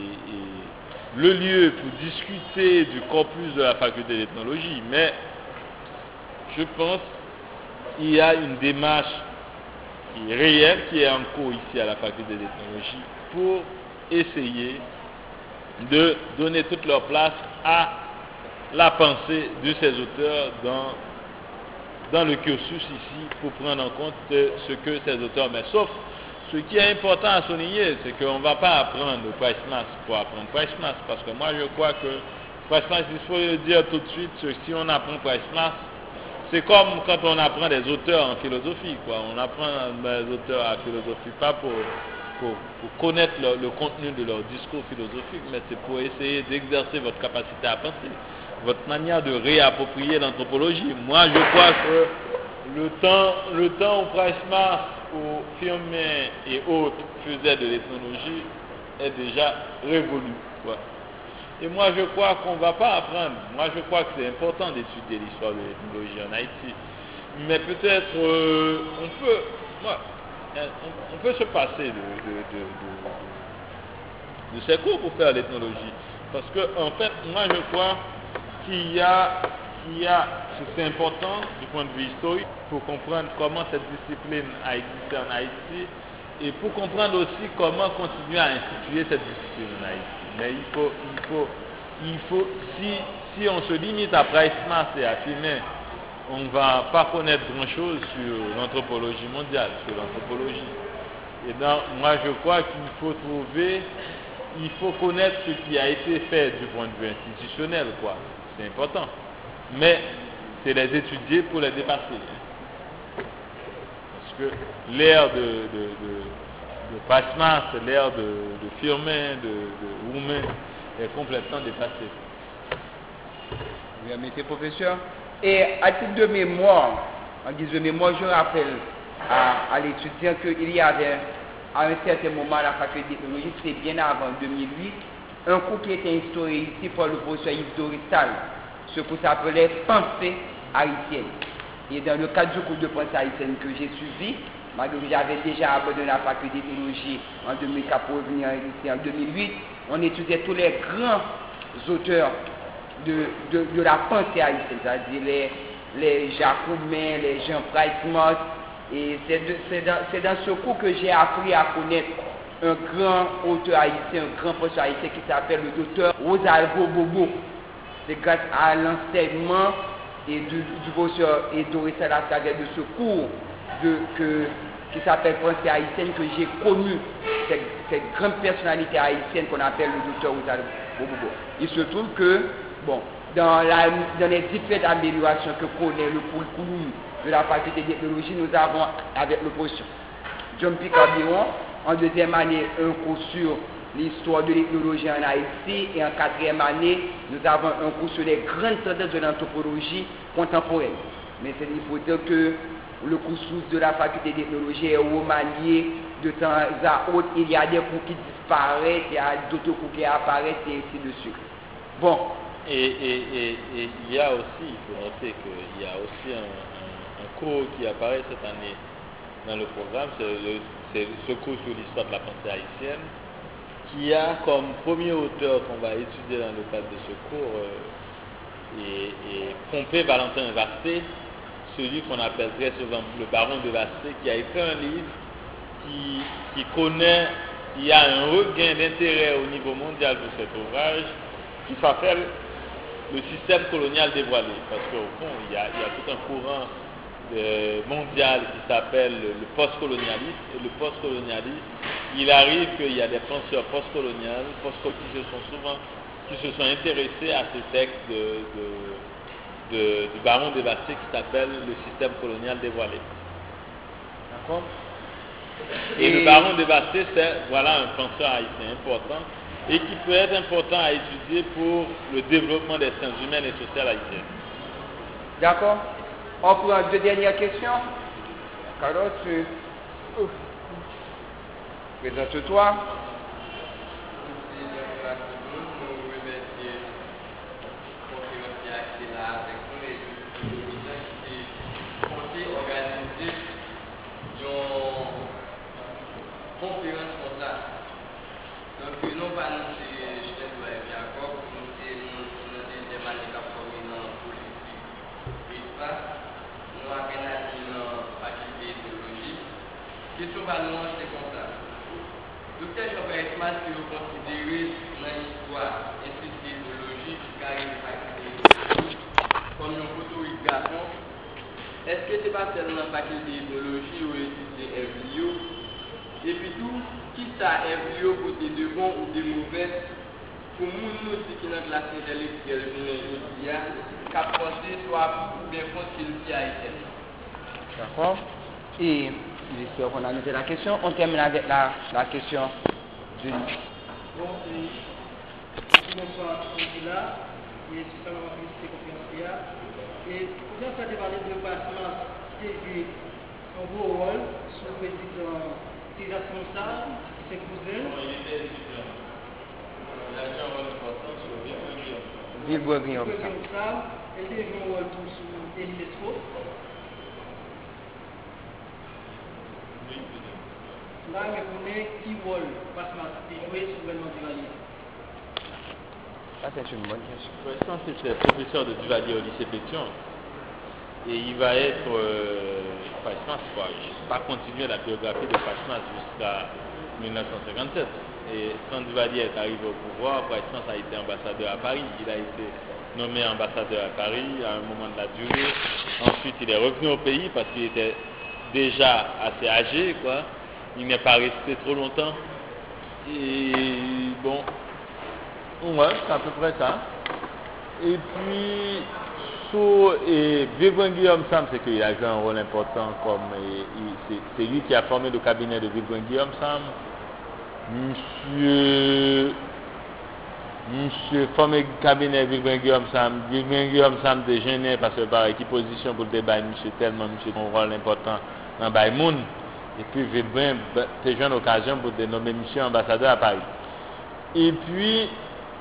et le lieu pour discuter du corpus de la faculté d'ethnologie, mais je pense qu'il y a une démarche qui est réelle, qui est en cours ici à la faculté d'ethnologie, pour essayer de donner toute leur place à la pensée de ces auteurs dans, dans le cursus ici, pour prendre en compte ce que ces auteurs mettent. Sauf, ce qui est important à souligner, c'est qu'on ne va pas apprendre le Pricemas pour apprendre Pricemas, parce que moi je crois que Pricemas, il faut le dire tout de suite, si on apprend Pricemas, c'est comme quand on apprend des auteurs en philosophie, quoi. On apprend des auteurs en philosophie, pas pour, pour, pour connaître le, le contenu de leur discours philosophique, mais c'est pour essayer d'exercer votre capacité à penser, votre manière de réapproprier l'anthropologie. Moi, je crois que le temps, le temps où Pricemas, où Firmin et autres faisaient de l'ethnologie est déjà révolu, quoi. Et moi, je crois qu'on ne va pas apprendre. Moi, je crois que c'est important d'étudier l'histoire de l'ethnologie en Haïti. Mais peut-être, euh, on peut, moi, on, on peut se passer de, de, de, de, de ces cours pour faire l'ethnologie. Parce que, en fait, moi, je crois qu'il y a, qu'il y a, c'est important du point de vue historique pour comprendre comment cette discipline a existé en Haïti et pour comprendre aussi comment continuer à instituer cette discipline en Haïti. Mais il faut, il faut, il faut, si, si on se limite à Pricemas et à Firmin, on ne va pas connaître grand-chose sur l'anthropologie mondiale, sur l'anthropologie. Et donc, moi, je crois qu'il faut trouver, il faut connaître ce qui a été fait du point de vue institutionnel, quoi. C'est important. Mais c'est les étudier pour les dépasser. Parce que l'ère de, de, de de Pricemas, l'ère de, de Firmin, de, de Roumain est complètement dépassée. Oui, monsieur professeur. Et à titre de mémoire, en guise de mémoire, je rappelle à, à l'étudiant qu'il y avait à un certain moment à la faculté d'ethnologie, c'est bien avant deux mille huit, un cours qui était instauré ici par le professeur Yves Doristal. Ce cours s'appelait Pensée haïtienne. Et dans le cadre du cours de pensée haïtienne que j'ai suivi, malgré que j'avais déjà abandonné la faculté de théologie en deux mille quatre pour revenir ici en deux mille huit, on étudiait tous les grands auteurs de, de, de la pensée haïtienne, c'est-à-dire les, les Jacobins, les Jean Pricemas, et c'est, de, c'est, dans, c'est dans ce cours que j'ai appris à connaître un grand auteur haïtien, un grand penseur haïtien qui s'appelle le docteur Rosalvo Bobo. C'est grâce à l'enseignement et du, du professeur Edouard à travers de ce cours de, que qui s'appelle Pensée haïtienne, que j'ai connu cette, cette grande personnalité haïtienne qu'on appelle le docteur Rosalvo Bobo. Il se trouve que, bon, dans, la, dans les différentes améliorations que connaît le curriculum de la faculté d'ethnologie, nous avons, avec le professeur John Picabiron, en deuxième année, un cours sur l'histoire de l'ethnologie en Haïti, et en quatrième année, nous avons un cours sur les grandes tendances de l'anthropologie contemporaine. Mais c'est il faut dire que le cursus de la faculté d'ethnologie est remanié de temps à autre. Il y a des cours qui disparaissent, il y a d'autres cours qui apparaissent, et ainsi de suite. Bon. Et, et, et, et il y a aussi, il faut noter qu'il y a aussi un, un, un cours qui apparaît cette année dans le programme, c'est, le, c'est ce cours sur l'histoire de la pensée haïtienne, qui a comme premier auteur qu'on va étudier dans le cadre de ce cours, euh, et, et Pompée Valentin Vasté, celui qu'on appelle très souvent le baron de Vasté, qui a écrit un livre qui, qui connaît, il y a un regain d'intérêt au niveau mondial de cet ouvrage, qui s'appelle le système colonial dévoilé, parce qu'au fond, il y, a, il y a tout un courant euh, mondial qui s'appelle le postcolonialisme. Et le postcolonialisme, il arrive qu'il y a des penseurs postcoloniaux post qui se sont souvent qui se sont intéressés à ce texte de, de, de, du baron Desbastés qui s'appelle le système colonial dévoilé. D'accord. Et, et le baron Desbastés, c'est voilà, un penseur haïtien important et qui peut être important à étudier pour le développement des sciences humaines et sociales haïtiennes. D'accord. On prend deux dernières questions. Carlos, tu... Présente-toi. Conférence comme ça. Donc, nous pas nous dire, je te dois être d'accord, nous dire, nous dire des manières à former dans la politique, espace, nous avons une faculté idéologique. Question par nous, c'est comme ça. Docteur Jean-Pierre Esmas, qui vous considérez dans l'histoire, institut idéologique, carré de faculté idéologique, comme un photo garçon, est-ce que ce n'est pas seulement faculté idéologie ou étudier F I O? Et puis tout, qui ça F I O pour des bons ou des mauvais, pour nous aussi qui dans la classe intellectuelle, qui a pensé soit bien contre qu'il y a été. D'accord. Et j'espère qu'on a noté la question. On termine avec la, la question du... Bon, bonsoir, je suis là, et c'est ça ma félicité conférence. Et pour bien faire parler de passement, qui joue un beau rôle sur le président. C'est responsable, c'est cousin. Ville Bourguignon. Elle est un rôle pour l'UNESCO. Là, je connais qui rôle passe ma joué sur le gouvernement Duvalier. Ça, c'est une bonne question. Pour l'instant, c'est le professeur de Duvalier au lycée Pétion. Et il va être euh, Pachemas, quoi. Je ne vais pas continuer la biographie de Pachemas jusqu'à mille neuf cent cinquante-sept. Et quand Duvalier est arrivé au pouvoir, Pachemas a été ambassadeur à Paris. Il a été nommé ambassadeur à Paris à un moment de la durée. Ensuite, il est revenu au pays parce qu'il était déjà assez âgé, quoi. Il n'est pas resté trop longtemps. Et bon, ouais, c'est à peu près ça. Et puis, So, et Vivien Guillaume Sam, c'est qu'il a joué un rôle important comme c'est lui qui a formé le cabinet de Vivien Guillaume Sam. Monsieur, Monsieur formé le cabinet de Vivien Guillaume Sam. Vivien Guillaume Sam était gêné parce que par qui position pour le débat, Monsieur tellement Monsieur un rôle important dans Baïmoun. Et puis Vivien a joué une occasion pour dénommer Monsieur ambassadeur à Paris. Et puis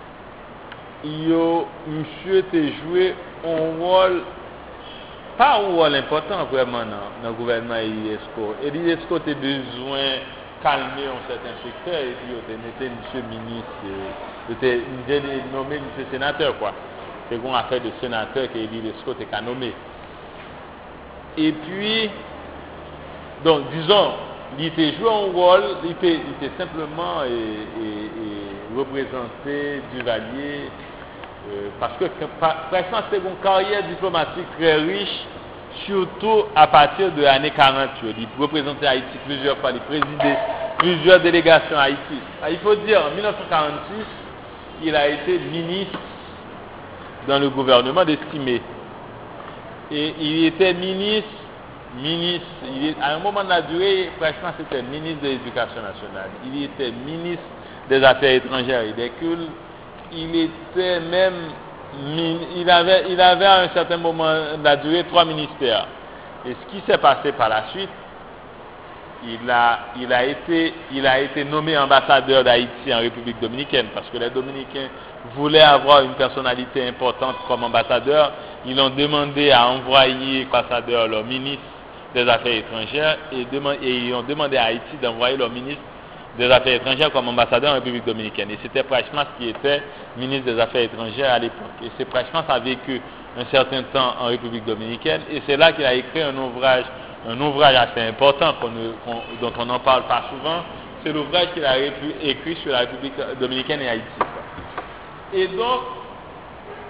yo, Monsieur a joué un rôle, pas un rôle important vraiment dans, dans le gouvernement de l'I E S C O. Et l'I E S C O a besoin de calmer un certain secteur et puis il a mis monsieur ministre, il a nommé monsieur sénateur, quoi. C'est une affaire de sénateur que l'I E S C O a nommé. Et puis, donc disons, il a joué un rôle, il était simplement et, et, et représenté Duvalier. Euh, parce que Pachemas c'est une carrière diplomatique très riche, surtout à partir de l'année quarante. Il représentait Haïti plusieurs fois, il présidait plusieurs délégations à Haïti. Il faut dire, en mille neuf cent quarante-six, il a été ministre dans le gouvernement d'Estimé. Et il était ministre, ministre, il est, à un moment de la durée, Pachemas était ministre de l'Éducation nationale. Il était ministre des Affaires étrangères et des cultes. Il était même, il avait, il avait à un certain moment de la durée trois ministères. Et ce qui s'est passé par la suite, il a, il a été, il a été nommé ambassadeur d'Haïti en République dominicaine parce que les Dominicains voulaient avoir une personnalité importante comme ambassadeur. Ils ont demandé à envoyer ambassadeur leur ministre des Affaires étrangères et, et ils ont demandé à Haïti d'envoyer leur ministre des Affaires étrangères comme ambassadeur en République dominicaine. Et c'était Pachemas qui était ministre des Affaires étrangères à l'époque. Et c'est Pachemas a vécu un certain temps en République dominicaine et c'est là qu'il a écrit un ouvrage, un ouvrage assez important qu'on ne, qu'on, dont on n'en parle pas souvent. C'est l'ouvrage qu'il a écrit sur la République dominicaine et Haïti. Et donc,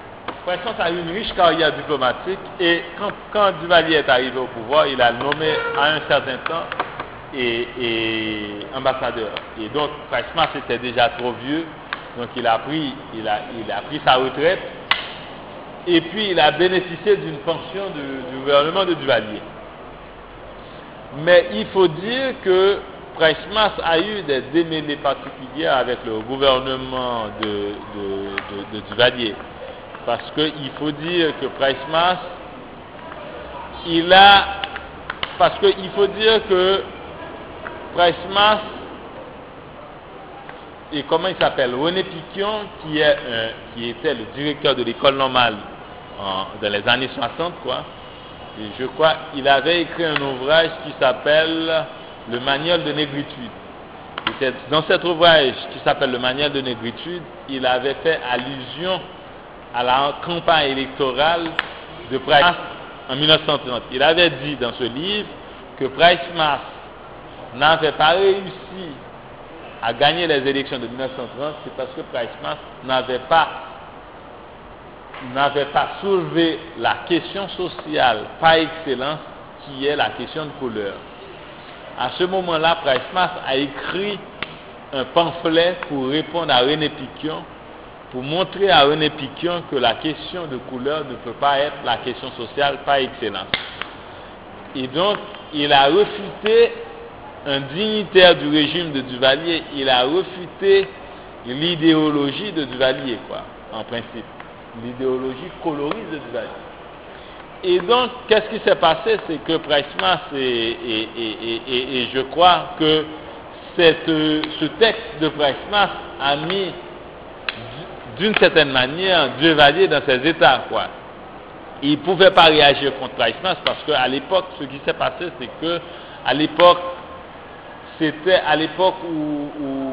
Price-Mars a eu une riche carrière diplomatique et quand, quand Duvalier est arrivé au pouvoir, il a nommé à un certain temps et, et ambassadeur. Et donc Price-Mars était déjà trop vieux, donc il a pris, il a, il a pris sa retraite et puis il a bénéficié d'une pension du, du gouvernement de Duvalier. Mais il faut dire que Price-Mars a eu des démêlés particuliers avec le gouvernement de, de, de, de Duvalier. Parce qu'il faut dire que Price-Mars, il a, parce qu'il faut dire que Price-Mars, et comment il s'appelle, René Piquion, qui, est, euh, qui était le directeur de l'école normale en, dans les années soixante, quoi, et je crois, il avait écrit un ouvrage qui s'appelle Le Manuel de négritude. Et dans cet ouvrage qui s'appelle Le Manuel de négritude, il avait fait allusion à la campagne électorale de Price-Mars en mille neuf cent trente. Il avait dit dans ce livre que Price-Mars n'avait pas réussi à gagner les élections de mille neuf cent trente, c'est parce que Price-Mars n'avait pas, n'avait pas soulevé la question sociale par excellence, qui est la question de couleur. À ce moment-là, Price-Mars a écrit un pamphlet pour répondre à René Piquion, pour montrer à René Piquion que la question de couleur ne peut pas être la question sociale par excellence. Et donc, il a refuté un dignitaire du régime de Duvalier, il a refuté l'idéologie de Duvalier, quoi, en principe. L'idéologie coloriste de Duvalier. Et donc, qu'est-ce qui s'est passé? C'est que Price-Mars, et, et, et, et, et je crois que cette, ce texte de Price-Mars a mis d'une certaine manière Duvalier dans ses états, quoi. Il ne pouvait pas réagir contre Price-Mars parce qu'à l'époque, ce qui s'est passé, c'est que à l'époque, c'était à l'époque où,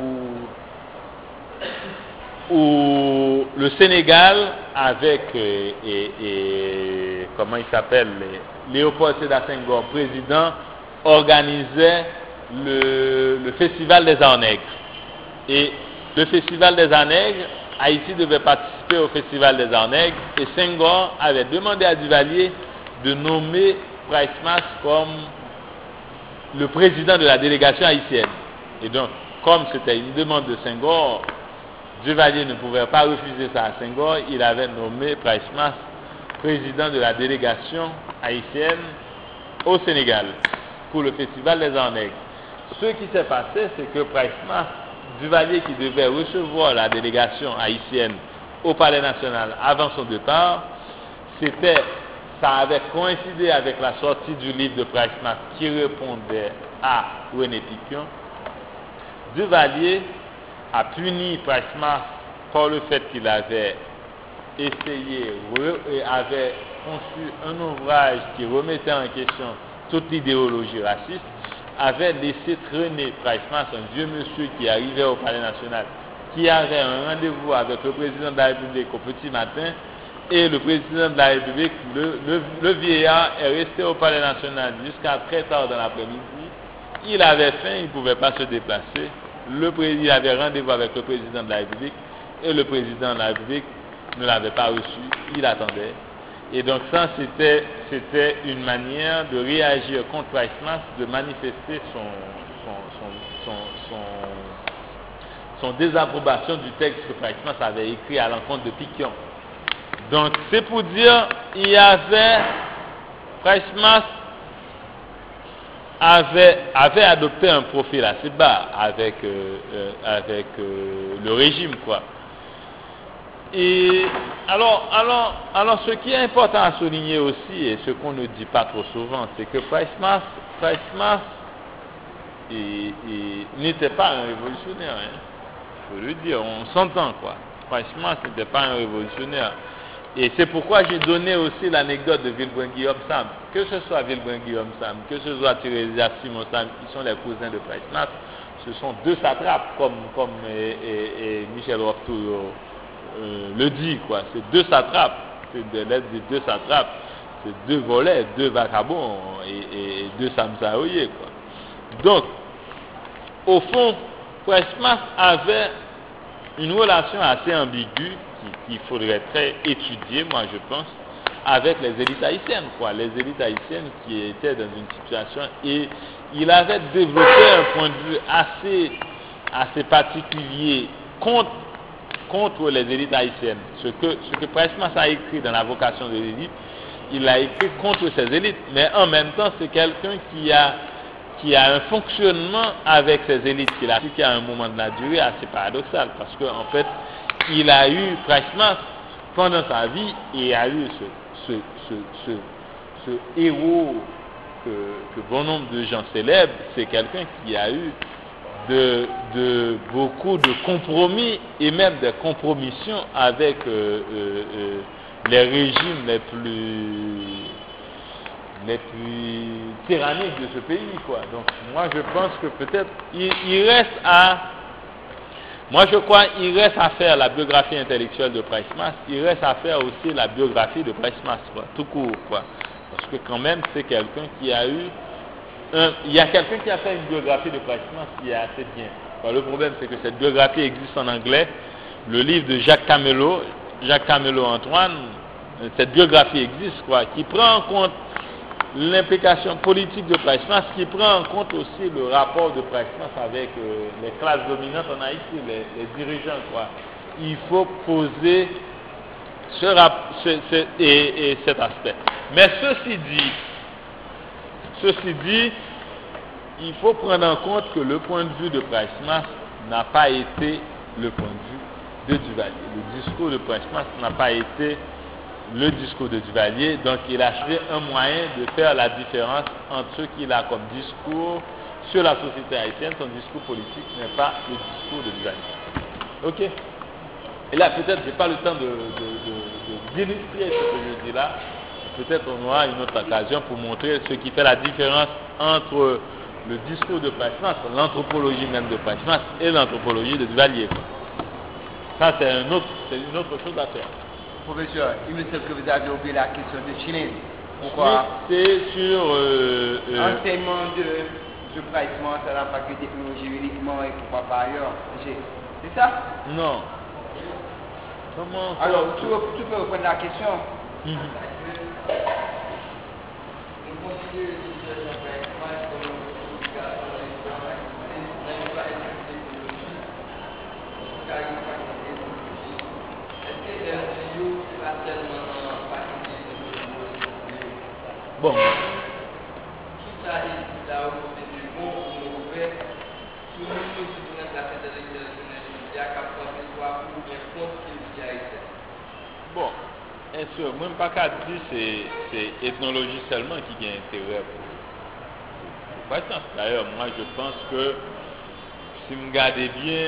où, où le Sénégal, avec et, et, et comment il s'appelle, Léopold Sédar Senghor, président, organisait le, le Festival des Arts Nègres. Et le Festival des Arts Nègres, Haïti devait participer au Festival des Arts Nègres et Senghor avait demandé à Duvalier de nommer Price-Mars comme le président de la délégation haïtienne. Et donc, comme c'était une demande de Senghor, Duvalier ne pouvait pas refuser ça à Senghor, il avait nommé Price-Mars président de la délégation haïtienne au Sénégal pour le Festival des Arts Nègres. Ce qui s'est passé, c'est que Price-Mars, Duvalier qui devait recevoir la délégation haïtienne au Palais National avant son départ, c'était, ça avait coïncidé avec la sortie du livre de Price-Mars qui répondait à René Piquion. Duvalier a puni Price-Mars par le fait qu'il avait essayé et avait conçu un ouvrage qui remettait en question toute l'idéologie raciste, avait laissé traîner Price-Mars, un vieux monsieur qui arrivait au Palais National, qui avait un rendez-vous avec le président de la République au petit matin, et le président de la République, le, le, le vieillard, est resté au Palais National jusqu'à très tard dans l'après-midi. Il avait faim, il ne pouvait pas se déplacer. Le président avait rendez-vous avec le président de la République, et le président de la République ne l'avait pas reçu, il attendait. Et donc ça, c'était, c'était une manière de réagir contre Price-Mars, de manifester son, son, son, son, son, son désapprobation du texte que Price-Mars avait écrit à l'encontre de Piquion. Donc c'est pour dire, il y avait, Price-Mars avait, avait adopté un profil assez bas avec, euh, euh, avec euh, le régime, quoi. Et alors, alors, alors, ce qui est important à souligner aussi, et ce qu'on ne dit pas trop souvent, c'est que Price-Mars, Price-Mars n'était pas un révolutionnaire, hein. Il faut le dire, on s'entend, quoi. Price-Mars n'était pas un révolutionnaire. Et c'est pourquoi j'ai donné aussi l'anecdote de Villebrandt-Guillaume Sam. Que ce soit Villebrandt-Guillaume Sam, que ce soit Thérésia Simon Sam, qui sont les cousins de Price-Mars, ce sont deux satrapes, comme, comme et, et, et Michel Roftour Euh, le dit, quoi. C'est deux satrapes, c'est de l'aide des deux satrapes, c'est deux volets, deux vagabonds et, et, et deux samsaoyés, quoi. Donc, au fond, Price-Mars avait une relation assez ambiguë qu'il faudrait très étudier, moi je pense, avec les élites haïtiennes, quoi. Les élites haïtiennes qui étaient dans une situation, et il avait développé un point de vue assez, assez particulier contre, contre les élites haïtiennes. Ce que, ce que Price-Mas a écrit dans la vocation de l'élite, il a écrit contre ces élites, mais en même temps, c'est quelqu'un qui a, qui a un fonctionnement avec ces élites qu'il a appliqué à un moment de la durée assez paradoxal, parce qu'en en fait, il a eu Price-Mas pendant sa vie, et il a eu ce, ce, ce, ce, ce héros que, que bon nombre de gens célèbrent, c'est quelqu'un qui a eu de, de beaucoup de compromis et même des compromissions avec euh, euh, euh, les régimes les plus les plus tyranniques de ce pays, quoi. Donc moi je pense que peut-être il, il reste à moi je crois il reste à faire la biographie intellectuelle de Price-Mas, il reste à faire aussi la biographie de Price-Mas, quoi, tout court, quoi. Parce que quand même c'est quelqu'un qui a eu un, il y a quelqu'un qui a fait une biographie de Price-Mas qui est assez bien. Alors, le problème c'est que cette biographie existe en anglais, le livre de Jacques Camelot, Jacques Camelot Antoine, cette biographie existe, quoi, qui prend en compte l'implication politique de Price-Mas, qui prend en compte aussi le rapport de Price-Mas avec euh, les classes dominantes en Haïti, les, les dirigeants, quoi. Il faut poser ce, ce, ce et, et cet aspect. Mais ceci dit, ceci dit, il faut prendre en compte que le point de vue de Price-Mas n'a pas été le point de vue de Duvalier. Le discours de Price-Mas n'a pas été le discours de Duvalier, donc il a cherché un moyen de faire la différence entre ce qu'il a comme discours sur la société haïtienne, son discours politique n'est pas le discours de Duvalier. Ok. Et là, peut-être, je n'ai pas le temps de, de, de, de, d'illustrer ce que je dis là, peut-être on aura une autre occasion pour montrer ce qui fait la différence entre le discours de Price-Mas, l'anthropologie même de Price-Mas et l'anthropologie de Duvalier. Ça, c'est un autre, c'est une autre chose à faire. Professeur, il me semble que vous avez oublié la question de Chilène. Pourquoi? C'est sur euh, euh, enseignement de, de Price-Mas à la faculté de technologie uniquement et pourquoi pas ailleurs. C'est ça? Non. Comment? Alors, tu, tu peux reprendre la question? Mm-hmm. Bon. Bon, est-ce que moi pas qu'à dire c'est c'est ethnologie seulement qui a intérêt pour pour d'ailleurs moi je pense que si vous regardez bien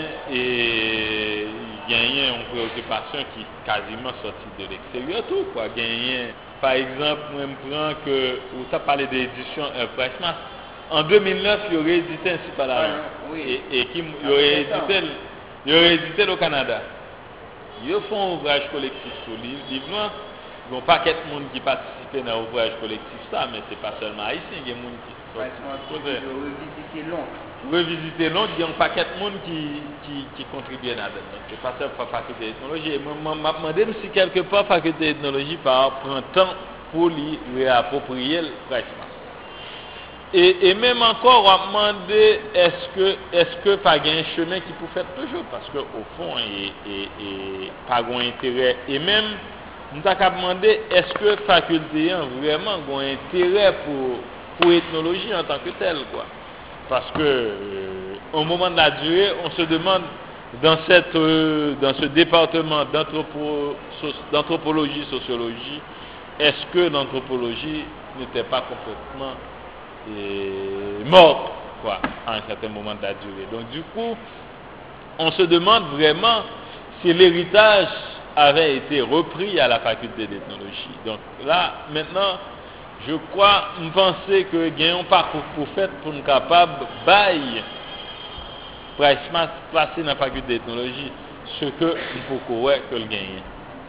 et il y a une préoccupation qui est quasiment sortie de l'extérieur tout quoi, gagner par exemple moi je prends que vous ça parlé d'édition euh, Price-Mas en deux mille neuf il y aurait édité ainsi par là oui. et, et qui il aurait édité il aurait édité au Canada. Ils font un ouvrage collectif sur le livre. Il n'y a pas quelques monde qui participent dans l'ouvrage collectif, ça, mais ce n'est pas seulement haïtien, il y a des gens qui revisiter Londres. Revisiter Londres, il y a un paquet de monde qui, qui, qui contribue là-dedans. Ce n'est pas seulement la faculté d'ethnologie. Je me demande si quelque part la faculté d'ethnologie prend temps pour lui réapproprier le Price-Mas. Et, et même encore, on va demander est-ce que est-ce que pas un chemin qui peut faire toujours parce que au fond et, et, et pas un intérêt et même nous avons demandé est-ce que faculté a vraiment un intérêt pour pour ethnologie en tant que telle quoi parce que euh, au moment de la durée on se demande dans cette euh, dans ce département d'anthropo, d'anthropologie sociologie est-ce que l'anthropologie n'était pas complètement et mort quoi à un certain moment de la durée. Donc du coup, on se demande vraiment si l'héritage avait été repris à la faculté d'ethnologie. Donc là, maintenant, je crois, nous pensons que il y a un parcours pour fait pour nous capable bail Price-Mas placé dans la faculté d'ethnologie ce que nous pouvons que le gagner.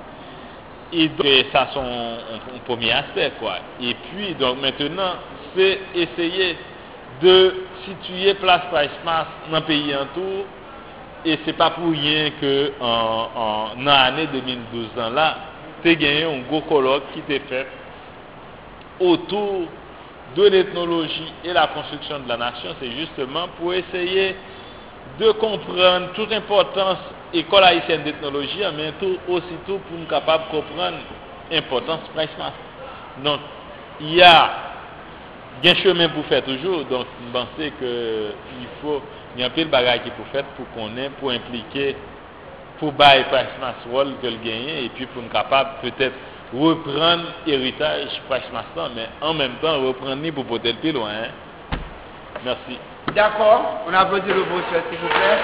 Et donc, ça c'est un premier aspect quoi. Et puis donc maintenant c'est essayer de situer place Price-Mas dans le pays en tout et c'est pas pour rien que en, en, dans l'année deux mille douze là, tu as gagné un gros colloque qui était fait autour de l'ethnologie et la construction de la nation. C'est justement pour essayer de comprendre toute l'importance de l'école haïtienne d'ethnologie, mais tout, aussitôt pour nous capables de comprendre l'importance de Price Master. Donc, il y a un chemin pour faire toujours, donc je pense qu'il faut, il y a un peu de bagages qui pour faire pour qu'on ait, pour impliquer, pour bailler Price Master rôle que le gagner, et puis pour nous capables peut-être reprendre l'héritage Price Master, mais en même temps reprendre pour peut-être plus loin. Hein. Merci. D'accord, on applaudit le professeur, s'il vous plaît.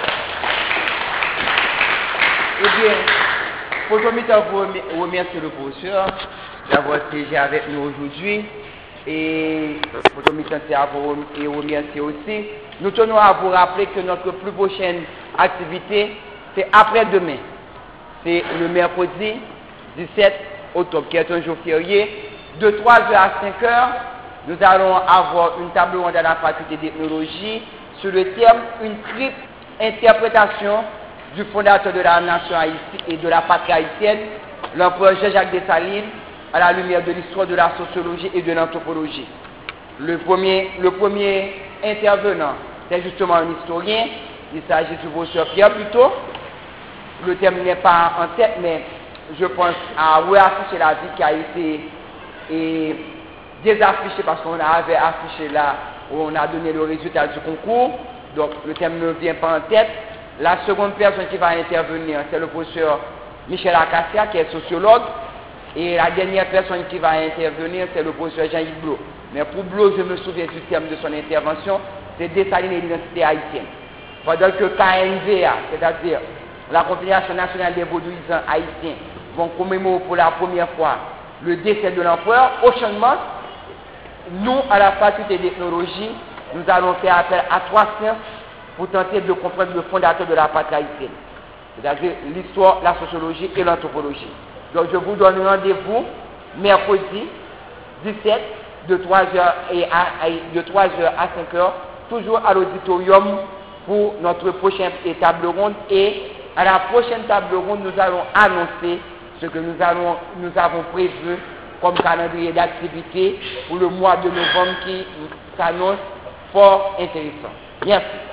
Eh bien, pour vous remercier le professeur d'avoir siégé avec nous aujourd'hui. Et pour vous remercier aussi. Nous tenons à vous rappeler que notre plus prochaine activité, c'est après-demain. C'est le mercredi dix-sept octobre, qui est un jour férié. De trois heures à cinq heures, nous allons avoir une table ronde à la faculté d'ethnologie sur le thème « Une triple interprétation du fondateur de la nation haïtienne et de la patrie haïtienne, l'empereur Jean-Jacques Dessalines, à la lumière de l'histoire de la sociologie et de l'anthropologie ». Le premier, le premier intervenant, c'est justement un historien. Il s'agit du professeur Pierre plutôt. Le thème n'est pas en tête, mais je pense à réafficher la vie qui a été et désaffichée parce qu'on avait affiché là où on a donné le résultat du concours. Donc le thème ne vient pas en tête. La seconde personne qui va intervenir, c'est le professeur Michel Acacia, qui est sociologue. Et la dernière personne qui va intervenir, c'est le professeur Jean-Yves Blot. Mais pour Blot, je me souviens du thème de son intervention, c'est Dessalines et l'identité haïtienne. Pendant que K N V A, c'est-à-dire la Confédération nationale des vaudouisants haïtiens, vont commémorer pour la première fois le décès de l'empereur, au changement, nous, à la faculté d'ethnologie, nous allons faire appel à trois sciences pour tenter de comprendre le fondateur de la patrie haïtienne, c'est-à-dire l'histoire, la sociologie et l'anthropologie. Donc je vous donne rendez-vous mercredi dix-sept de trois heures et à, de trois heures à cinq heures, toujours à l'auditorium pour notre prochaine table ronde. Et à la prochaine table ronde, nous allons annoncer ce que nous, allons, nous avons prévu comme calendrier d'activité pour le mois de novembre qui s'annonce fort intéressant. Merci.